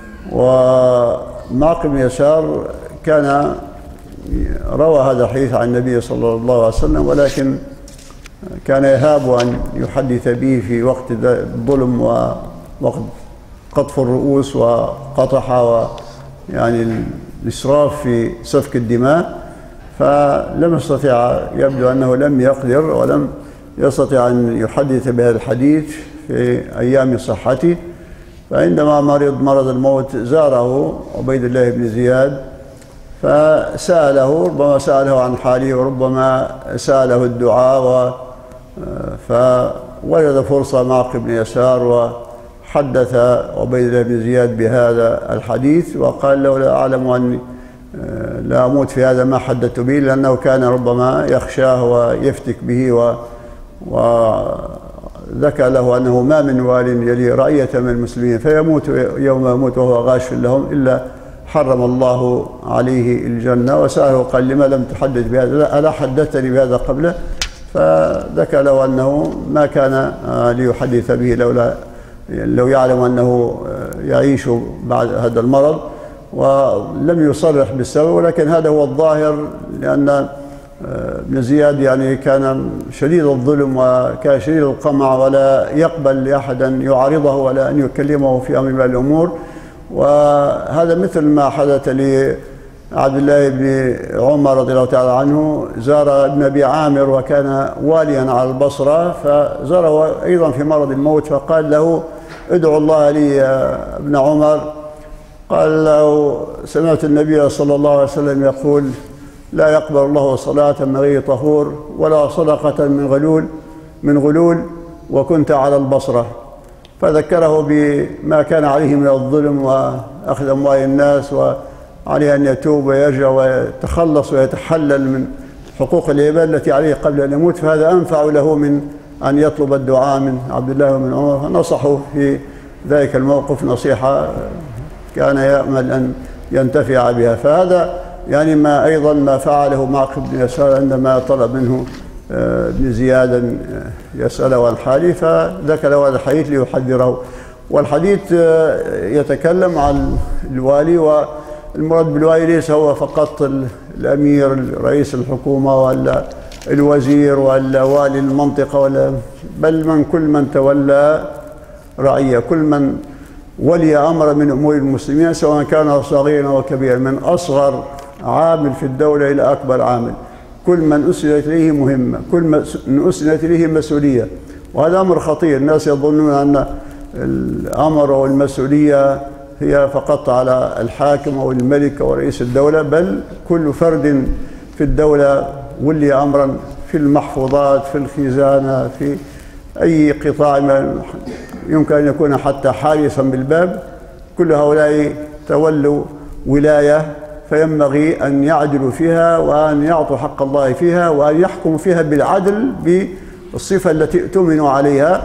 A: ومعقل بن يسار كان روى هذا الحديث عن النبي صلى الله عليه وسلم، ولكن كان يهاب أن يحدث به في وقت الظلم ووقت قطف الرؤوس وقطعها ويعني الإسراف في سفك الدماء، فلم يستطيع، يبدو أنه لم يقدر ولم يستطيع أن يحدث بهذا الحديث في أيام صحته. فعندما مرض الموت زاره عبيد الله بن زياد فسأله، ربما سأله عن حاله وربما سأله الدعاء، فوجد فرصة معقل بن يسار وحدث عبيد الله بن زياد بهذا الحديث، وقال له لا أعلم أني لا أموت في هذا ما حدثت به، لأنه كان ربما يخشاه ويفتك به، وذكى له أنه ما من وال يلي رعية من المسلمين فيموت يوم يموت وهو غاش لهم إلا حرم الله عليه الجنة. وسأله قال لما لم تحدث بهذا؟ ألا حدثتني بهذا قبله؟ فذكى له أنه ما كان ليحدث به لو يعلم أنه يعيش بعد هذا المرض، ولم يصرح بالسبب، ولكن هذا هو الظاهر، لأن ابن زياد يعني كان شديد الظلم وكان شديد القمع، ولا يقبل أحدا يعارضه ولا أن يكلمه في أمر من الأمور. وهذا مثل ما حدث لعبد الله بن عمر رضي الله تعالى عنه، زار ابن أبي عامر وكان واليا على البصرة، فزاره أيضا في مرض الموت، فقال له ادعو الله لي يا ابن عمر. قال له سمعت النبي صلى الله عليه وسلم يقول لا يقبل الله صلاة من غير طهور ولا صدقة من غلول وكنت على البصرة. فذكره بما كان عليه من الظلم وأخذ أموال الناس، وعليه أن يتوب ويرجع ويتخلص ويتحلل من حقوق العباد التي عليه قبل أن يموت، فهذا أنفع له من أن يطلب الدعاء من عبد الله بن عمر. فنصحه في ذلك الموقف نصيحة كان يأمل أن ينتفع بها. فهذا يعني ما أيضا ما فعله معقل بن يسار عندما طلب منه ابن زياد أن يسأله عن حاله، فذكر له هذا الحديث ليحذره. والحديث يتكلم عن الوالي، والمراد بالوالي ليس هو فقط الأمير رئيس الحكومة ولا الوزير ولا والي المنطقة، ولا بل كل من تولى رعية، كل من ولي أمر من أمور المسلمين، سواء كان صغيرا أو كبيرا، من أصغر عامل في الدولة إلى أكبر عامل، كل من أسندت إليه مهمة، كل من أسندت إليه مسؤولية. وهذا أمر خطير. الناس يظنون أن الأمر والمسؤولية هي فقط على الحاكم أو الملك أو رئيس الدولة، بل كل فرد في الدولة ولي أمرا في المحفوظات، في الخزانة، في أي قطاع ما يمكن أن يكون حتى حارسا بالباب، كل هؤلاء تولوا ولاية، فينبغي أن يعدلوا فيها وأن يعطوا حق الله فيها وأن يحكموا فيها بالعدل بالصفة التي ائتمنوا عليها.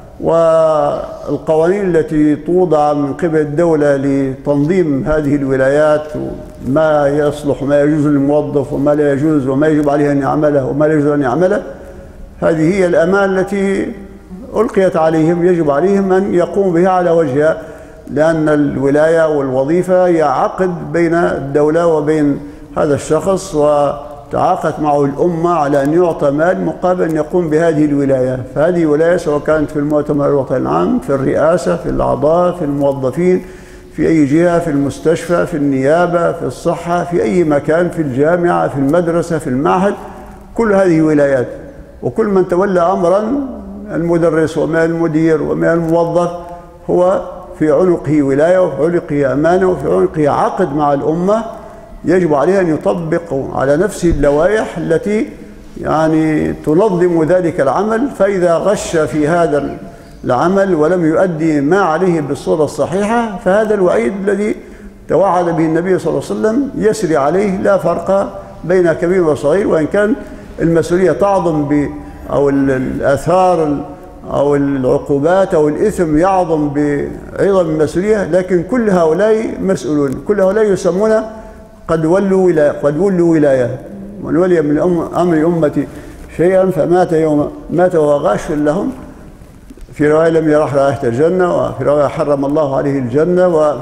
A: والقوانين التي توضع من قبل الدولة لتنظيم هذه الولايات، ما يصلح وما يجوز للموظف وما لا يجوز وما يجب عليه أن يعمله وما لا يجوز أن يعمله، هذه هي الأمانة التي ألقيت عليهم، يجب عليهم أن يقوموا بها على وجهها، لأن الولاية والوظيفة هي عقد بين الدولة وبين هذا الشخص، وتعاقدت معه الأمة على أن يعطى مال مقابل أن يقوم بهذه الولاية. فهذه ولاية سواء كانت في المؤتمر الوطني العام، في الرئاسة، في الأعضاء، في الموظفين، في أي جهة، في المستشفى، في النيابة، في الصحة، في أي مكان، في الجامعة، في المدرسة، في المعهد، كل هذه ولايات. وكل من تولى أمرا، المدرس وما المدير وما الموظف، هو في عنقه ولاية وفي عنقه أمانة وفي عنقه عقد مع الأمة، يجب عليه أن يطبق على نفسه اللوائح التي يعني تنظم ذلك العمل. فإذا غش في هذا العمل ولم يؤدي ما عليه بالصورة الصحيحة، فهذا الوعيد الذي توعد به النبي صلى الله عليه وسلم يسري عليه، لا فرق بين كبير وصغير. وإن كان المسؤولية تعظم أو الآثار أو العقوبات أو الإثم يعظم بعظم المسؤولية، لكن كل هؤلاء مسؤولون، كل هؤلاء يسمون قد ولوا ولاية. من ولي من أمر أمتي شيئا مات وهو غاش لهم، في رواية لم يرح رائحة الجنة، وفي رواية حرم الله عليه الجنة.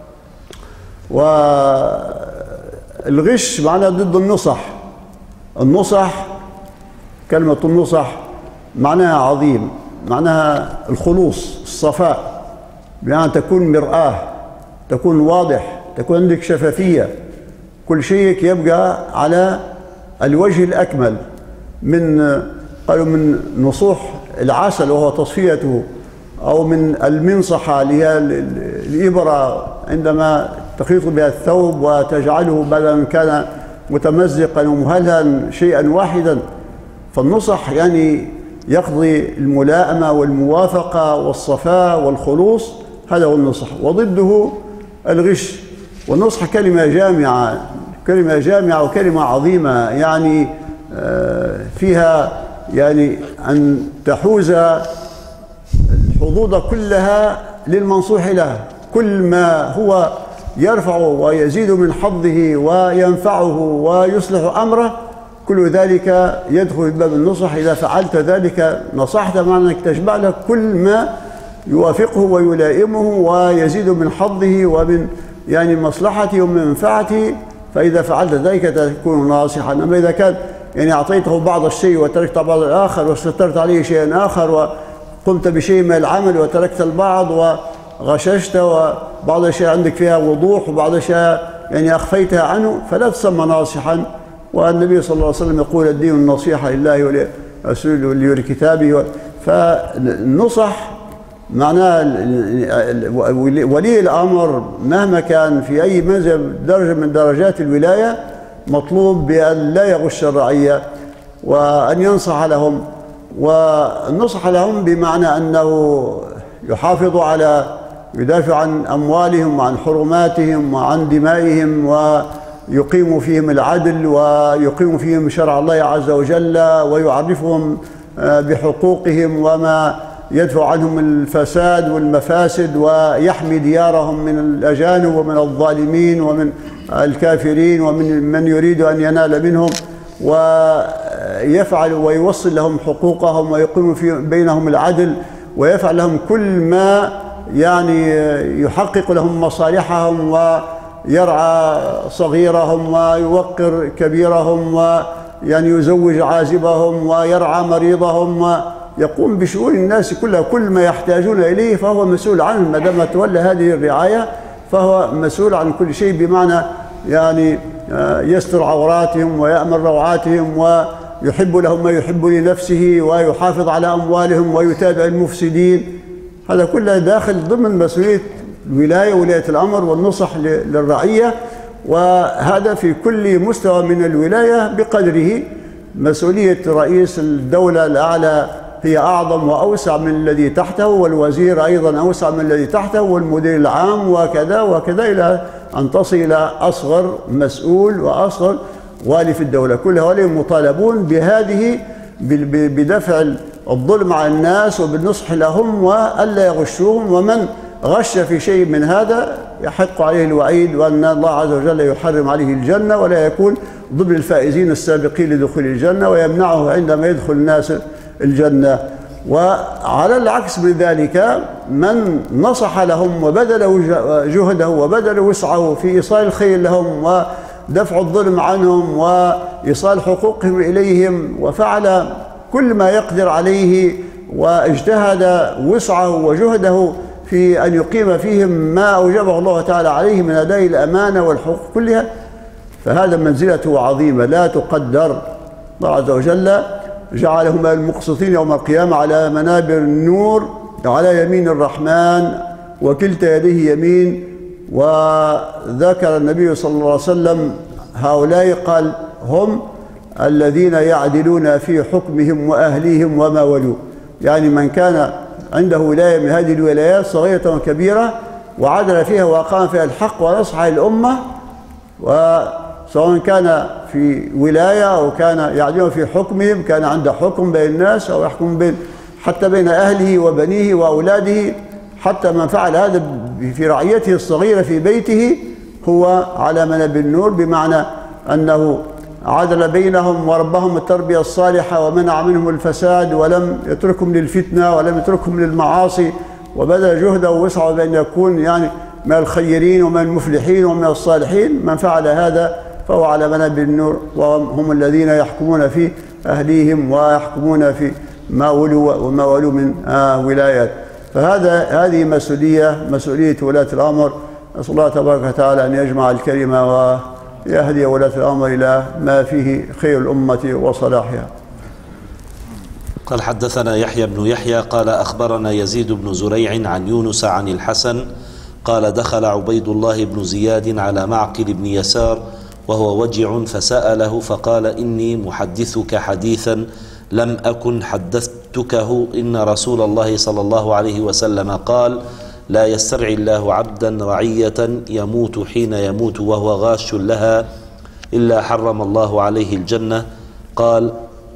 A: والغش معناه ضد النصح. النصح، كلمة النصح معناها عظيم، معناها الخلوص، الصفاء، بمعنى تكون مرآة، تكون واضح، تكون عندك شفافية، كل شيء يبقى على الوجه الأكمل. قالوا من نصوح العسل وهو تصفيته، أو من المنصحة اللي هي الإبرة عندما تخيط بها الثوب وتجعله بدل من كان متمزقا ومهلها شيئا واحدا. فالنصح يعني يقضي الملائمة والموافقة والصفاء والخلوص، هذا هو النصح. وضده الغش. والنصح كلمة جامعة وكلمة عظيمة، يعني فيها يعني أن تحوز الحظوظ كلها للمنصوح له. كل ما هو يرفع ويزيد من حظه وينفعه ويصلح أمره، كل ذلك يدخل في باب النصح. إذا فعلت ذلك نصحت، معنى أنك تجمع له كل ما يوافقه ويلائمه ويزيد من حظه ومن يعني مصلحته ومن منفعته. فإذا فعلت ذلك تكون ناصحا. أما إذا كان يعني أعطيته بعض الشيء وتركت بعض الآخر، وسترت عليه شيئا آخر، وقمت بشيء من العمل وتركت البعض، وغششت، وبعض الأشياء عندك فيها وضوح وبعض الأشياء يعني أخفيتها عنه، فلا تسمى ناصحا. والنبي صلى الله عليه وسلم يقول الدين النصيحة لله ولرسوله ولكتابه. فالنصح معناه ولي الأمر مهما كان في أي منزل درجة من درجات الولاية مطلوب بأن لا يغش الرعية وأن ينصح لهم. والنصح لهم بمعنى أنه يحافظ يدافع عن أموالهم وعن حرماتهم وعن دمائهم، ويقيم فيهم العدل ويقيم فيهم شرع الله عز وجل، ويعرفهم بحقوقهم وما يدفع عنهم الفساد والمفاسد، ويحمي ديارهم من الأجانب ومن الظالمين ومن الكافرين ومن من يريد أن ينال منهم، ويفعل ويوصل لهم حقوقهم ويقيم بينهم العدل، ويفعل لهم كل ما يعني يحقق لهم مصالحهم، ويرعى صغيرهم ويوقر كبيرهم، ويعني يزوج عازبهم ويرعى مريضهم، ويقوم بشؤون الناس كلها. كل ما يحتاجون إليه فهو مسؤول عنه، ما دام تولى هذه الرعاية فهو مسؤول عن كل شيء، بمعنى يعني يستر عوراتهم ويأمن روعاتهم ويحب لهم ما يحب لنفسه ويحافظ على أموالهم ويتابع المفسدين. هذا كله داخل ضمن مسؤولية الولاية، ولاية الأمر والنصح للرعية، وهذا في كل مستوى من الولاية بقدره. مسؤولية رئيس الدولة الأعلى هي أعظم وأوسع من الذي تحته، والوزير أيضا أوسع من الذي تحته، والمدير العام، وكذا وكذا إلى أن تصل إلى أصغر مسؤول وأصغر والي في الدولة. كل هؤلاء مطالبون بهذه بدفع الظلم على الناس وبالنصح لهم وألا يغشوهم، ومن غش في شيء من هذا يحق عليه الوعيد، وأن الله عز وجل يحرم عليه الجنة ولا يكون ضمن الفائزين السابقين لدخول الجنة، ويمنعه عندما يدخل الناس الجنة. وعلى العكس من ذلك من نصح لهم وبذل جهده وبذل وسعه في إيصال الخير لهم ودفع الظلم عنهم وإيصال حقوقهم إليهم، وفعل كل ما يقدر عليه واجتهد وسعه وجهده في أن يقيم فيهم ما أوجبه الله تعالى عليه من أداء الأمانة والحقوق كلها، فهذا منزلته عظيمة لا تقدر. الله عز وجل جعلهم المقسطين يوم القيامة على منابر النور على يمين الرحمن وكلتا يديه يمين. وذكر النبي صلى الله عليه وسلم هؤلاء قال هم الذين يعدلون في حكمهم وأهليهم وما ولوا، يعني من كان عنده ولاية من هذه الولايات صغيرة وكبيرة وعدل فيها وأقام فيها الحق ونصح الأمة، وسواء كان في ولاية أو كان يعدلون في حكمهم، كان عنده حكم بين الناس أو يحكم حتى بين أهله وبنيه وأولاده، حتى من فعل هذا في رعيته الصغيرة في بيته هو على منابر النور، بمعنى أنه عدل بينهم وربهم التربية الصالحة ومنع منهم الفساد ولم يتركهم للفتنة ولم يتركهم للمعاصي، وبذل جهده ووسعه بأن يكون يعني من الخيرين ومن المفلحين ومن الصالحين. من فعل هذا فهو على منابر النور، وهم الذين يحكمون في أهليهم ويحكمون في ما ولوا وما ولوا من ولايات. هذه مسؤولية ولاة الأمر. نسأل الله تبارك وتعالى أن يجمع الكلمة ويهدي ولاة الأمر إلى ما فيه خير الأمة وصلاحها.
B: قال حدثنا يحيى بن يحيى قال أخبرنا يزيد بن زريع عن يونس عن الحسن قال دخل عبيد الله بن زياد على معقل بن يسار وهو وجع فسأله فقال إني محدثك حديثا لم أكن حدثتكه إن رسول الله صلى الله عليه وسلم قال لا يسترعي الله عبدا رعية يموت حين يموت وهو غاش لها إلا حرم الله عليه الجنة. قال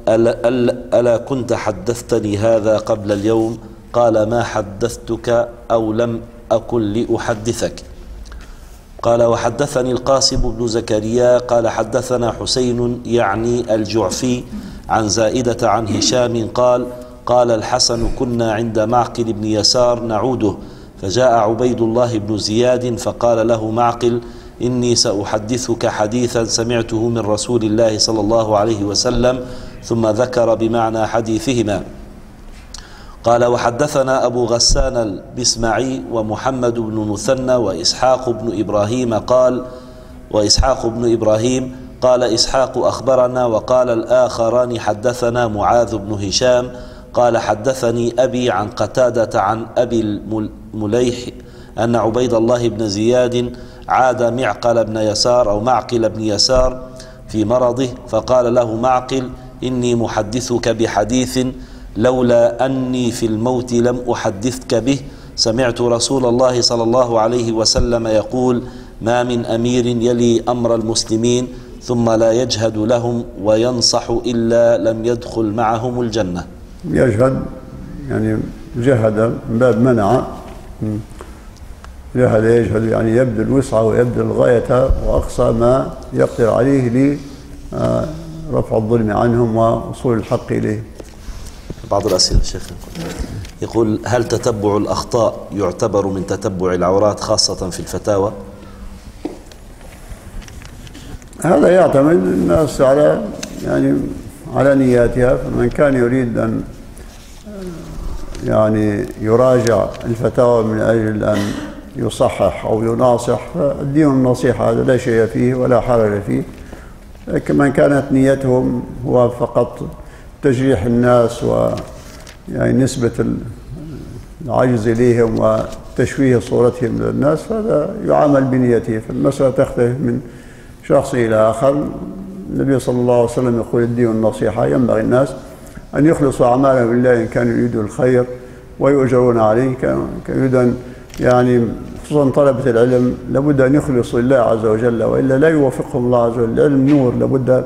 B: ألا كنت حدثتني هذا قبل اليوم؟ قال ما حدثتك أو لم أكن لأحدثك. قال وحدثني القاسم بن زكريا قال حدثنا حسين يعني الجعفي عن زائدة عن هشام قال الحسن كنا عند معقل بن يسار نعوده، فجاء عبيد الله بن زياد فقال له معقل إني سأحدثك حديثا سمعته من رسول الله صلى الله عليه وسلم، ثم ذكر بمعنى حديثهما. قال: وحدثنا أبو غسان البسمعي ومحمد بن مثنى وإسحاق بن إبراهيم قال إسحاق أخبرنا، وقال الآخران حدثنا معاذ بن هشام قال حدثني أبي عن قتادة عن أبي المليح أن عبيد الله بن زياد عاد معقل بن يسار في مرضه، فقال له معقل: إني محدثك بحديث لولا أني في الموت لم أحدثك به. سمعت رسول الله صلى الله عليه وسلم يقول: ما من أمير يلي أمر المسلمين ثم لا يجهد لهم وينصح إلا لم يدخل معهم الجنة.
A: يجهد يعني جهد من باب منع، جهد يجهد يعني يبذل وسعه ويبذل الغاية وأقصى ما يقدر عليه لرفع الظلم عنهم ووصول الحق إليه.
B: بعض الأسئلة شيخ يقول: هل تتبع الأخطاء يعتبر من تتبع العورات خاصة في الفتاوى؟
A: هذا يعتمد الناس على نياتها، فمن كان يريد أن يراجع الفتاوى من أجل أن يصحح أو يناصح فالدين النصيحة، هذا لا شيء فيه ولا حرج فيه. لكن من كانت نيتهم هو فقط تجريح الناس نسبة العجز إليهم وتشويه صورتهم للناس، فهذا يعامل بنيته. فالمسألة تختلف من شخص إلى آخر. النبي صلى الله عليه وسلم يقول: الدين النصيحة. ينبغي الناس أن يخلصوا أعمالهم لله إن كانوا يريدوا الخير ويؤجرون عليه. كانوا يريدون خصوصا طلبة العلم لابد أن يخلصوا لله عز وجل، وإلا لا يوفقهم الله عز وجل. العلم نور، لابد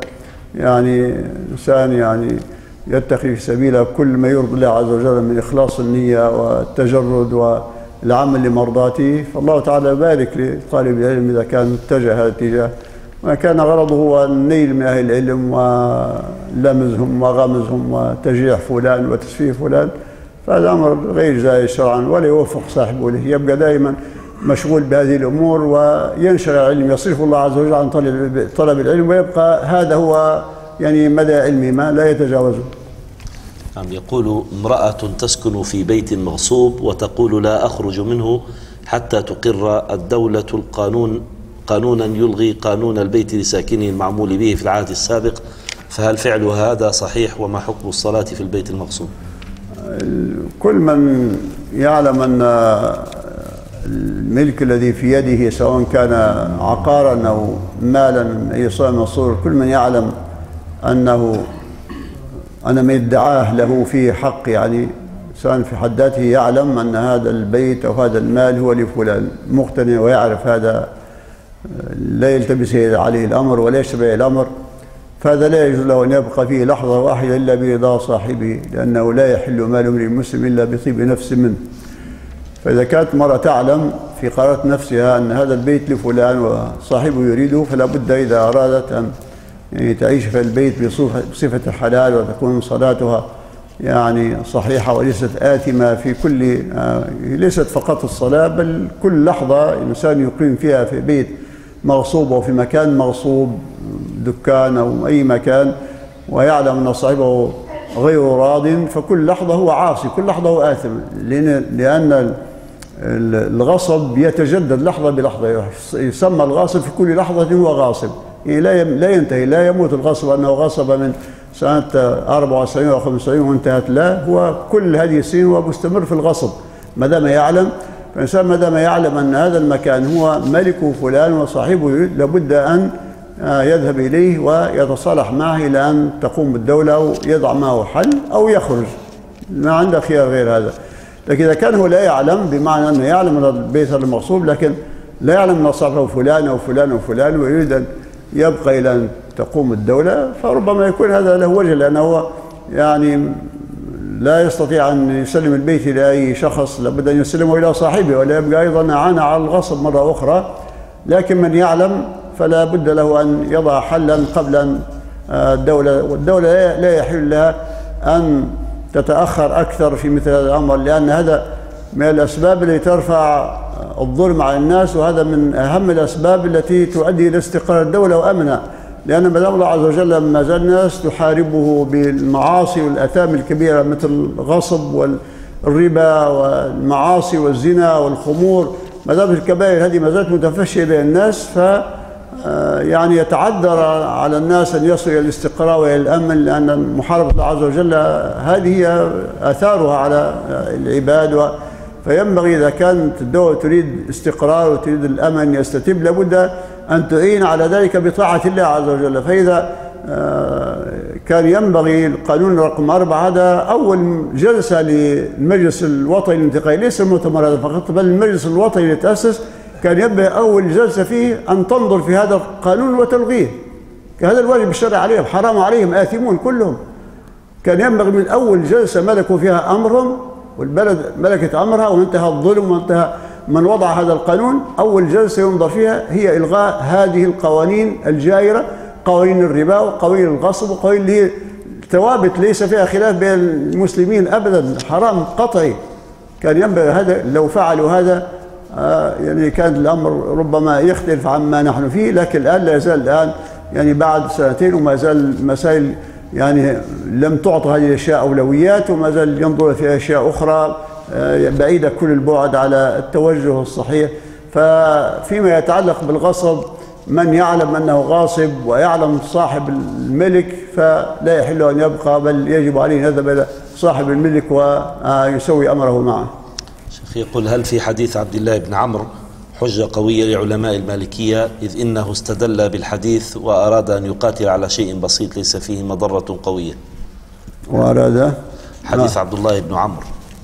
A: إنسان يتقي في سبيله كل ما يرضي الله عز وجل من إخلاص النية والتجرد والعمل لمرضاته. فالله تعالى يبارك لطالب العلم إذا كان اتجه هذا الاتجاه، ما كان غرضه هو النيل من أهل العلم ولمزهم وغمزهم وتجريح فلان وتسفيه فلان، فهذا أمر غير جائز شرعا ولا يوفق صاحبه له. يبقى دائما مشغول بهذه الأمور وينشر العلم، يصرف الله عز وجل عن طلب العلم، ويبقى هذا هو مدى علمه ما لا يتجاوزه.
B: نعم. يقول: امرأة تسكن في بيت مغصوب وتقول: لا أخرج منه حتى تقر الدولة قانونا يلغي قانون البيت لساكنه المعمول به في العهد السابق، فهل فعلها هذا صحيح؟ وما حكم الصلاة في البيت المغصوب؟
A: كل من يعلم أن الملك الذي في يده سواء كان عقارا أو مالا من أي صورة من الصور، كل من يعلم أن ما يدعاه له فيه حق، سواء في حد ذاته يعلم أن هذا البيت أو هذا المال هو لفلان، مقتنع ويعرف هذا، لا يلتبس عليه الأمر ولا يشتبه الأمر، فهذا لا يجوز له أن يبقى فيه لحظة واحدة إلا برضا صاحبه، لأنه لا يحل مال امرئ مسلم إلا بطيب نفس منه. فإذا كانت المرأة تعلم في قرارة نفسها أن هذا البيت لفلان وصاحبه يريده، فلا بد إذا أرادت أن تعيش في البيت بصفة الحلال وتكون صلاتها صحيحة وليست آثمة في كل، ليست فقط الصلاة بل كل لحظة الإنسان يقيم فيها في بيت مغصوب أو في مكان مغصوب، دكان أو أي مكان، ويعلم أن صاحبه غير راض، فكل لحظة هو عاصي، كل لحظة هو آثم، لأن الغصب يتجدد لحظة بلحظة. يسمى الغاصب في كل لحظة هو غاصب، لا ينتهي، لا يموت الغصب أنه غصب من سنة 94 أو 95 وانتهت، لا، هو كل هذه السنين هو مستمر في الغصب ما دام يعلم. فالإنسان ما دام يعلم أن هذا المكان هو ملكه فلان وصاحبه يريد، لابد أن يذهب إليه ويتصالح معه إلى أن تقوم الدولة ويضع معه حل أو يخرج، ما عنده خيار غير هذا. لكن إذا كان هو لا يعلم، بمعنى أنه يعلم أن البيت المغصوب لكن لا يعلم أن صاحبه فلان أو فلان أو فلان ويريد أن يبقى إلى أن تقوم الدولة، فربما يكون هذا له وجه، لأنه لا يستطيع أن يسلم البيت إلى أي شخص، لابد أن يسلمه إلى صاحبه ولا يبقى أيضا أعان على الغصب مرة أخرى. لكن من يعلم فلا بد له أن يضع حلا قبل الدولة، والدولة لا يحل لها أن تتأخر أكثر في مثل هذا الأمر، لأن هذا من الأسباب التي ترفع الظلم على الناس، وهذا من أهم الأسباب التي تؤدي إلى استقرار الدولة وأمنها، لأن ما دام الله عز وجل ما زال الناس تحاربه بالمعاصي والآثام الكبيرة مثل الغصب والربا والمعاصي والزنا والخمور، ما دام الكبائر هذه ما زالت متفشية بين الناس، يعني يتعذر على الناس أن يصلوا إلى الاستقرار وإلى الأمن، لأن محاربة الله عز وجل هذه هي آثارها على العباد. فينبغي إذا كانت الدولة تريد استقرار وتريد الأمن يستتب لابد أن تعين على ذلك بطاعة الله عز وجل. فإذا كان ينبغي القانون رقم 4 هذا أول جلسة للمجلس الوطني الانتقالي، ليس المؤتمر هذا فقط بل المجلس الوطني اللي تأسس، كان ينبغي أول جلسة فيه أن تنظر في هذا القانون وتلغيه، هذا الواجب الشرعي عليهم، حرام عليهم، آثمون كلهم. كان ينبغي من أول جلسة ملكوا فيها أمرهم والبلد ملكت أمرها وانتهى الظلم وانتهى من وضع هذا القانون، أول جلسة ينظر فيها هي إلغاء هذه القوانين الجائرة، قوانين الربا وقوانين الغصب وقوانين اللي هي ثوابت ليس فيها خلاف بين المسلمين أبدا، حرام قطعي. كان ينبغي هذا لو فعلوا هذا يعني كان الأمر ربما يختلف عما نحن فيه، لكن الآن لا يزال الآن يعني بعد سنتين وما زال المسائل يعني لم تعطى هذه الأشياء أولويات، وما زال ينظر في أشياء أخرى بعيدة كل البعد على التوجه الصحيح. ففيما يتعلق بالغصب من يعلم أنه غاصب ويعلم صاحب الملك فلا يحل أن يبقى، بل يجب عليه أن يذهب إلى صاحب الملك ويسوي أمره معه.
B: شيخ يقول: هل في حديث عبد الله بن عمرو حجة قوية لعلماء المالكية، إذ إنه استدل بالحديث وأراد أن يقاتل على شيء بسيط ليس فيه مضرة قوية؟
A: وأراد
B: حديث عبد الله بن عمرو.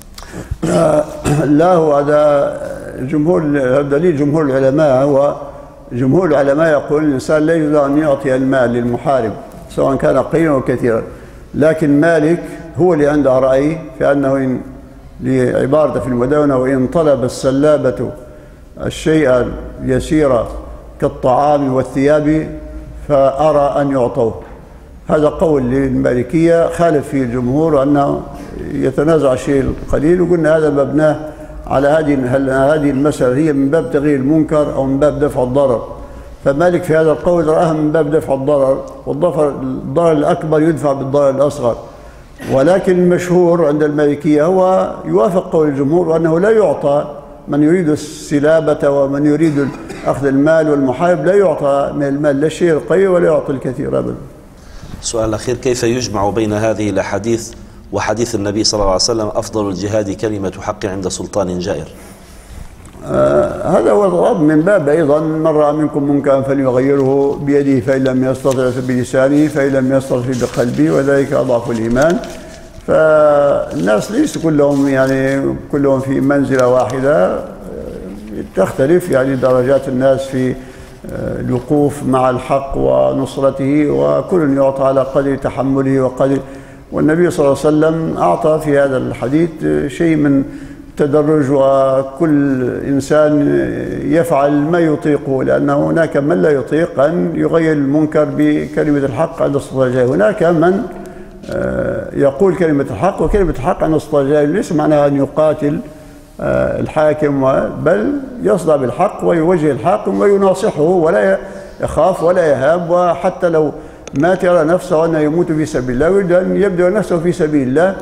A: لا، هو هذا دليل جمهور العلماء، وجمهور العلماء يقول الإنسان لا يجوز أن يعطي المال للمحارب سواء كان قليلا أو كثيرا، لكن مالك هو اللي عنده رأي في أنه لعبارة في المدونة: وإن طلب السلابة الشيء يسير كالطعام والثياب فأرى أن يعطوه. هذا قول للمالكية خالف فيه الجمهور أنه يتنازع الشيء القليل، وقلنا هذا مبناه على هذه المسألة هي من باب تغيير المنكر أو من باب دفع الضرر، فمالك في هذا القول رآها من باب دفع الضرر، والضرر الأكبر يدفع بالضرر الأصغر. ولكن المشهور عند المالكية هو يوافق قول الجمهور وأنه لا يعطى من يريد السلابة ومن يريد أخذ المال، والمحارب لا يعطى من المال لا الشيء القليل ولا يعطي الكثير أبدا.
B: السؤال الأخير: كيف يجمع بين هذه الأحاديث وحديث النبي صلى الله عليه وسلم: أفضل الجهاد كلمة حق عند سلطان جائر؟
A: هذا هو الضرب من باب أيضا: من رأى منكم منكرا فليغيره بيده فإن لم يستطع فبلسانه فإن لم يستطع بقلبه وذلك أضعف الإيمان. فالناس ليس كلهم يعني كلهم في منزلة واحدة، تختلف يعني درجات الناس في الوقوف مع الحق ونصرته، وكل يعطى على قدر تحمله وقدر. والنبي صلى الله عليه وسلم أعطى في هذا الحديث شيء من تدرج، وكل إنسان يفعل ما يطيقه، لأن هناك من لا يطيق أن يغير المنكر بكلمة الحق عند السلطان. هناك من يقول كلمة الحق، وكلمة الحق عند السلطان ليس معناها أن يقاتل الحاكم، بل يصدع بالحق ويوجه الحاكم ويناصحه ولا يخاف ولا يهاب، وحتى لو مات يرى نفسه أنه يموت في سبيل الله ويريد أن يبذل نفسه في سبيل الله.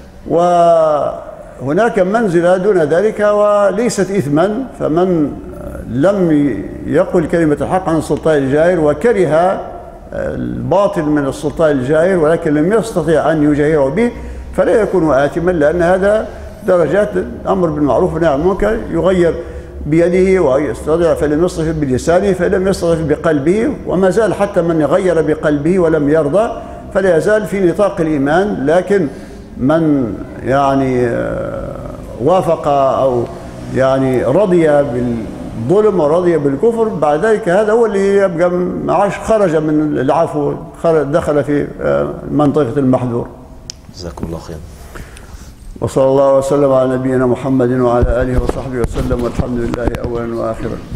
A: وهناك منزلة دون ذلك وليست إثما، فمن لم يقل كلمة الحق عن السلطان الجائر وكره الباطل من السلطان الجائر ولكن لم يستطيع أن يجاهره به فلا يكون آثما، لأن هذا درجات الأمر بالمعروف والنهي عن المنكر، يغير بيده ويستطيع فلم يستطع بلسانه فلم يستطع بقلبه، وما زال حتى من غير بقلبه ولم يرضى فلا يزال في نطاق الإيمان. لكن من يعني وافق أو يعني رضي بالظلم ورضي بالكفر بعد ذلك هذا هو اللي يبقى معاش خرج من العفو، دخل في منطقة المحذور.
B: جزاكم الله خير.
A: وصلى الله وسلم على نبينا محمد وعلى آله وصحبه وسلم، والحمد لله أولا وآخرا.